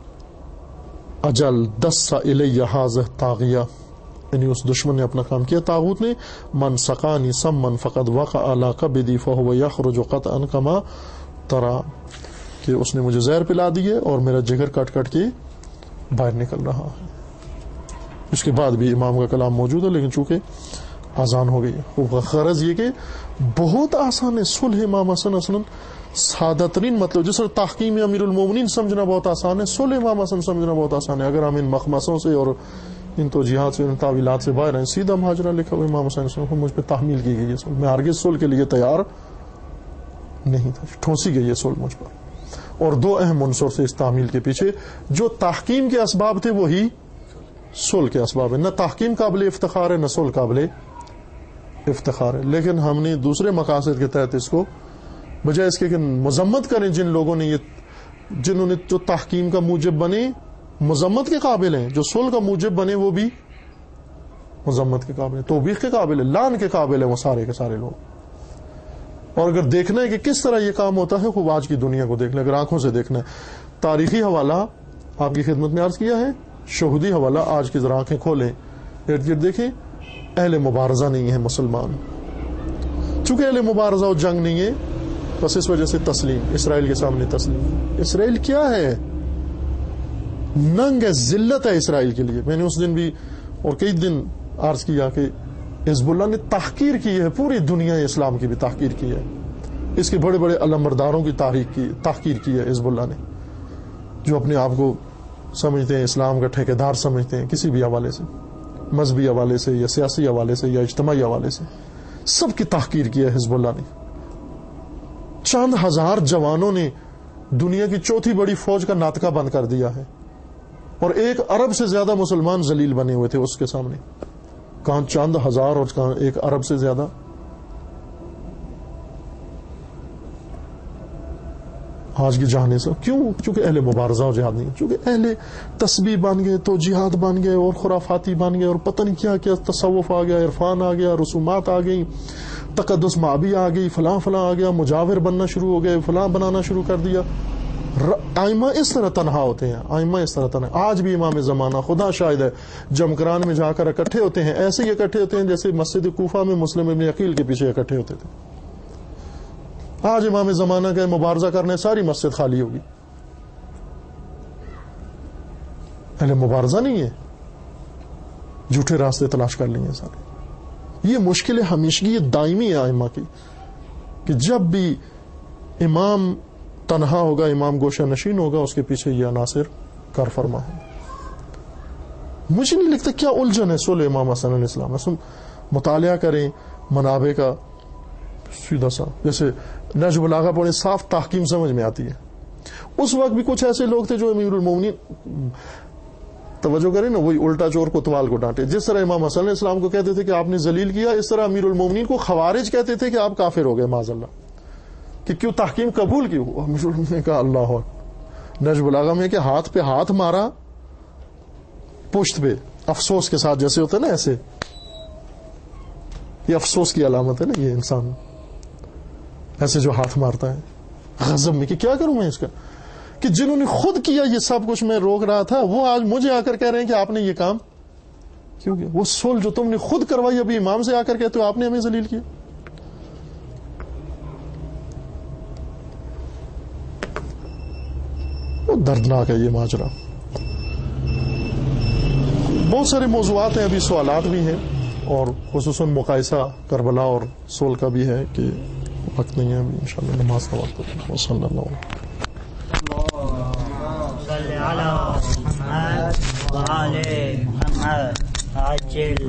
اجل دس الی ھذہ طاغیہ، یعنی اس دشمن نے اپنا کام کیا، طاغوت نے. من سقانی سمن فقد وقع علی کبدی فہو یخرج قطعا کما ترى، کہ اس نے مجھے زہر پلا دی ہے اور میرا جگر کٹ کٹ کے باہر نکل رہا ہے. اس کے بعد بھی امام کا کلام موجود ہے، لیکن چونکہ اذان ہو گئی ہے. غرض یہ کہ بہت آسان ہے صلح. امام حسن اصلا سادہ ترین مطلب، جس طرح تحکیم امیر المومنین سمجھنا بہت آسان ہے، صلح امام حسن سمجھنا بہت آسان ہے. اگر ہم ان مخمصوں سے اور ان توجیہات سے، ان تعویلات سے باہر ہیں، سیدھا مہاجرہ لکھا ہوا امام حسین کو مجھ پہ تحمیل کی گئی ہے صلح، میں ہرگز صلح کے لیے تیار نہیں تھا، ٹھونسی گئی ہے صلح مجھ پر. اور دو اہم عنصر سے اس تعمیل کے پیچھے، جو تحکیم کے اسباب تھے وہی صلح کے اسباب ہے. نہ تحکیم قابل افتخار ہے، نہ صلح قابل افتخار ہے. لیکن ہم نے دوسرے مقاصد کے تحت اس کو، بجائے اس کے کہ مذمت کریں جن لوگوں نے یہ جنہوں نے جو تحکیم کا موجب بنے، مذمت کے قابل ہیں، جو صلح کا موجب بنے وہ بھی مذمت کے قابل ہیں، توبیخ کے قابل ہیں، لعن کے قابل ہیں وہ سارے کے سارے لوگ. اور اگر دیکھنا ہے کہ کس طرح یہ کام ہوتا ہے، خوب آج کی دنیا کو دیکھنا ہے، اگر آنکھوں سے دیکھنا ہے. تاریخی حوالہ آپ کی خدمت میں عرض کیا ہے، شہودی حوالہ آج کی ذرا آنکھیں کھولیں، ارد گرد دیکھیں. اہل مبارزہ نہیں ہے مسلمان، چونکہ اہل مبارزہ اور جنگ نہیں ہے، بس اس وجہ سے تسلیم، اسرائیل کے سامنے تسلیم. اسرائیل کیا ہے؟ ننگ ہے، ذلت ہے اسرائیل کے لیے. میں نے اس دن بھی اور کئی دن عرض کیا کہ حزب اللہ نے تحقیر کی ہے، پوری دنیا اسلام کی بھی تحقیر کی ہے. اس کے بڑے بڑے علمبرداروں کی تحریک کی تحقیر کی ہے حزب اللہ نے، جو اپنے آپ کو سمجھتے ہیں اسلام کا ٹھیکیدار سمجھتے ہیں، کسی بھی حوالے سے، مذہبی حوالے سے یا سیاسی حوالے سے یا اجتماعی حوالے سے، سب کی تحقیر کی ہے حزب اللہ نے. چند ہزار جوانوں نے دنیا کی چوتھی بڑی فوج کا ناطقہ بند کر دیا ہے، اور ایک ارب سے زیادہ مسلمان ذلیل بنے ہوئے تھے اس کے سامنے. کہاں چند ہزار اور کہاں ایک ارب سے زیادہ. آج کی جہانی سے کیوں؟ چونکہ اہل مبارزہ و جہاد نہیں، چونکہ اہل تسبیح بن گئے، تو جہاد بن گئے، اور خرافاتی بن گئے، اور پتہ نہیں کیا کیا، تصوف آ گیا، عرفان آ گیا، رسومات آ گئی، تقدس معابی آ گئی، فلاں فلاں آ گیا، مجاور بننا شروع ہو گئے، فلاں بنانا شروع کر دیا. ائمہ اس طرح تنہا ہوتے ہیں، ائمہ اس طرح تنہا. آج بھی امام زمانہ خدا شاہد ہے، جمکران میں جا کر اکٹھے ہوتے ہیں، ایسے ہی اکٹھے ہوتے ہیں جیسے مسجد کوفہ میں مسلم ابن عقیل کے پیچھے اکٹھے ہوتے تھے. آج امام زمانہ کا مبارزہ کرنے ساری مسجد خالی ہوگی. اہل مبارزہ نہیں ہے، جھوٹے راستے تلاش کر لیں گے سارے. یہ مشکل ہمیشگی، یہ دائمی ہے ائمہ کی، کہ جب بھی امام تنہا ہوگا، امام گوشہ نشین ہوگا، اس کے پیچھے یہ عناصر کار فرما ہے. مجھے نہیں لگتا کیا الجھن ہے صلح امام حسن علیہ السلام. اسم مطالعہ کریں منابع کا، سیدھا سا جیسے نہج البلاغہ پڑھیں، صاف تحکیم سمجھ میں آتی ہے. اس وقت بھی کچھ ایسے لوگ تھے جو امیر المومنین، توجہ کریں نا، وہی الٹا چور کوتوال کو ڈانٹے. جس طرح امام حسن علیہ السلام کو کہتے تھے کہ آپ نے ذلیل کیا، اس طرح امیر المومنین کو خوارج کہتے تھے کہ آپ کافر ہو گئے معاذ اللہ، کہ کیوں تحکیم قبول کی. امیر المومنین نے کہا اللہ اکبر. نہج البلاغہ میں کہ ہاتھ پہ ہاتھ مارا پشت پہ، افسوس کے ساتھ، جیسے ہوتا ہے نا ایسے، یہ افسوس کی علامت ہے نا یہ انسان. ایسے جو ہاتھ مارتا ہے غضب میں کہ کیا کروں میں اس کا، کہ جنہوں نے خود کیا یہ سب کچھ میں روک رہا تھا، وہ آج مجھے آ کر کہہ رہے ہیں کہ آپ نے یہ کام کیوں کیا؟ وہ صلح جو تم نے خود کروائی ابھی امام سے آ کر کہتے ہو آپ نے ہمیں ذلیل کیا. دردناک ہے یہ ماجرا. بہت سارے موضوعات ہیں، ابھی سوالات بھی ہیں، اور خصوصاً مقایسہ کربلا اور صلح کا بھی ہے کہ وقت نہیں ہے ابھی، انشاءاللہ نماز کا وقت ہے. صلی اللہ علیہ صلی علی محمد وآل محمد عاجل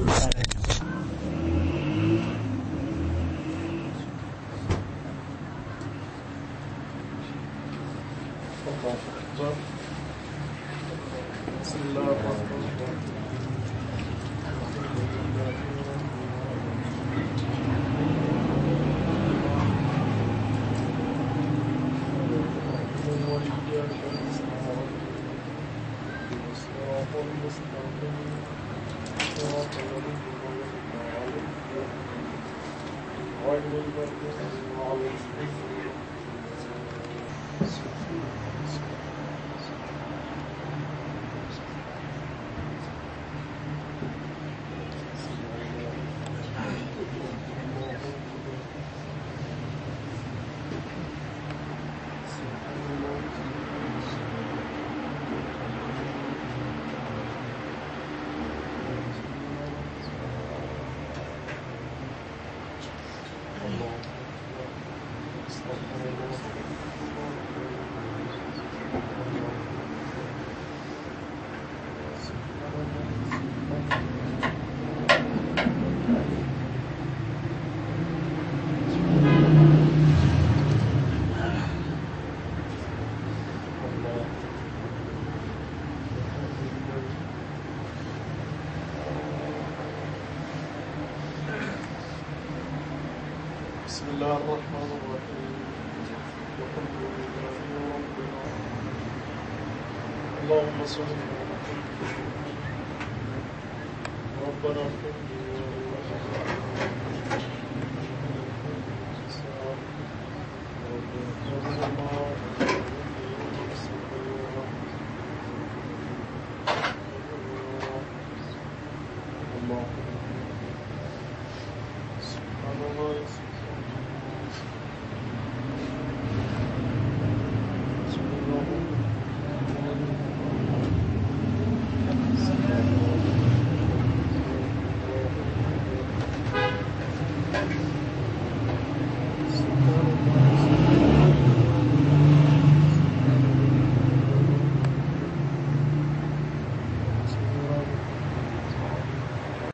بسم اللہ الرحمن الرحیم. الحمد للہ رب العالمین. اللهم صل على ربنا اغفر لي ولوالدي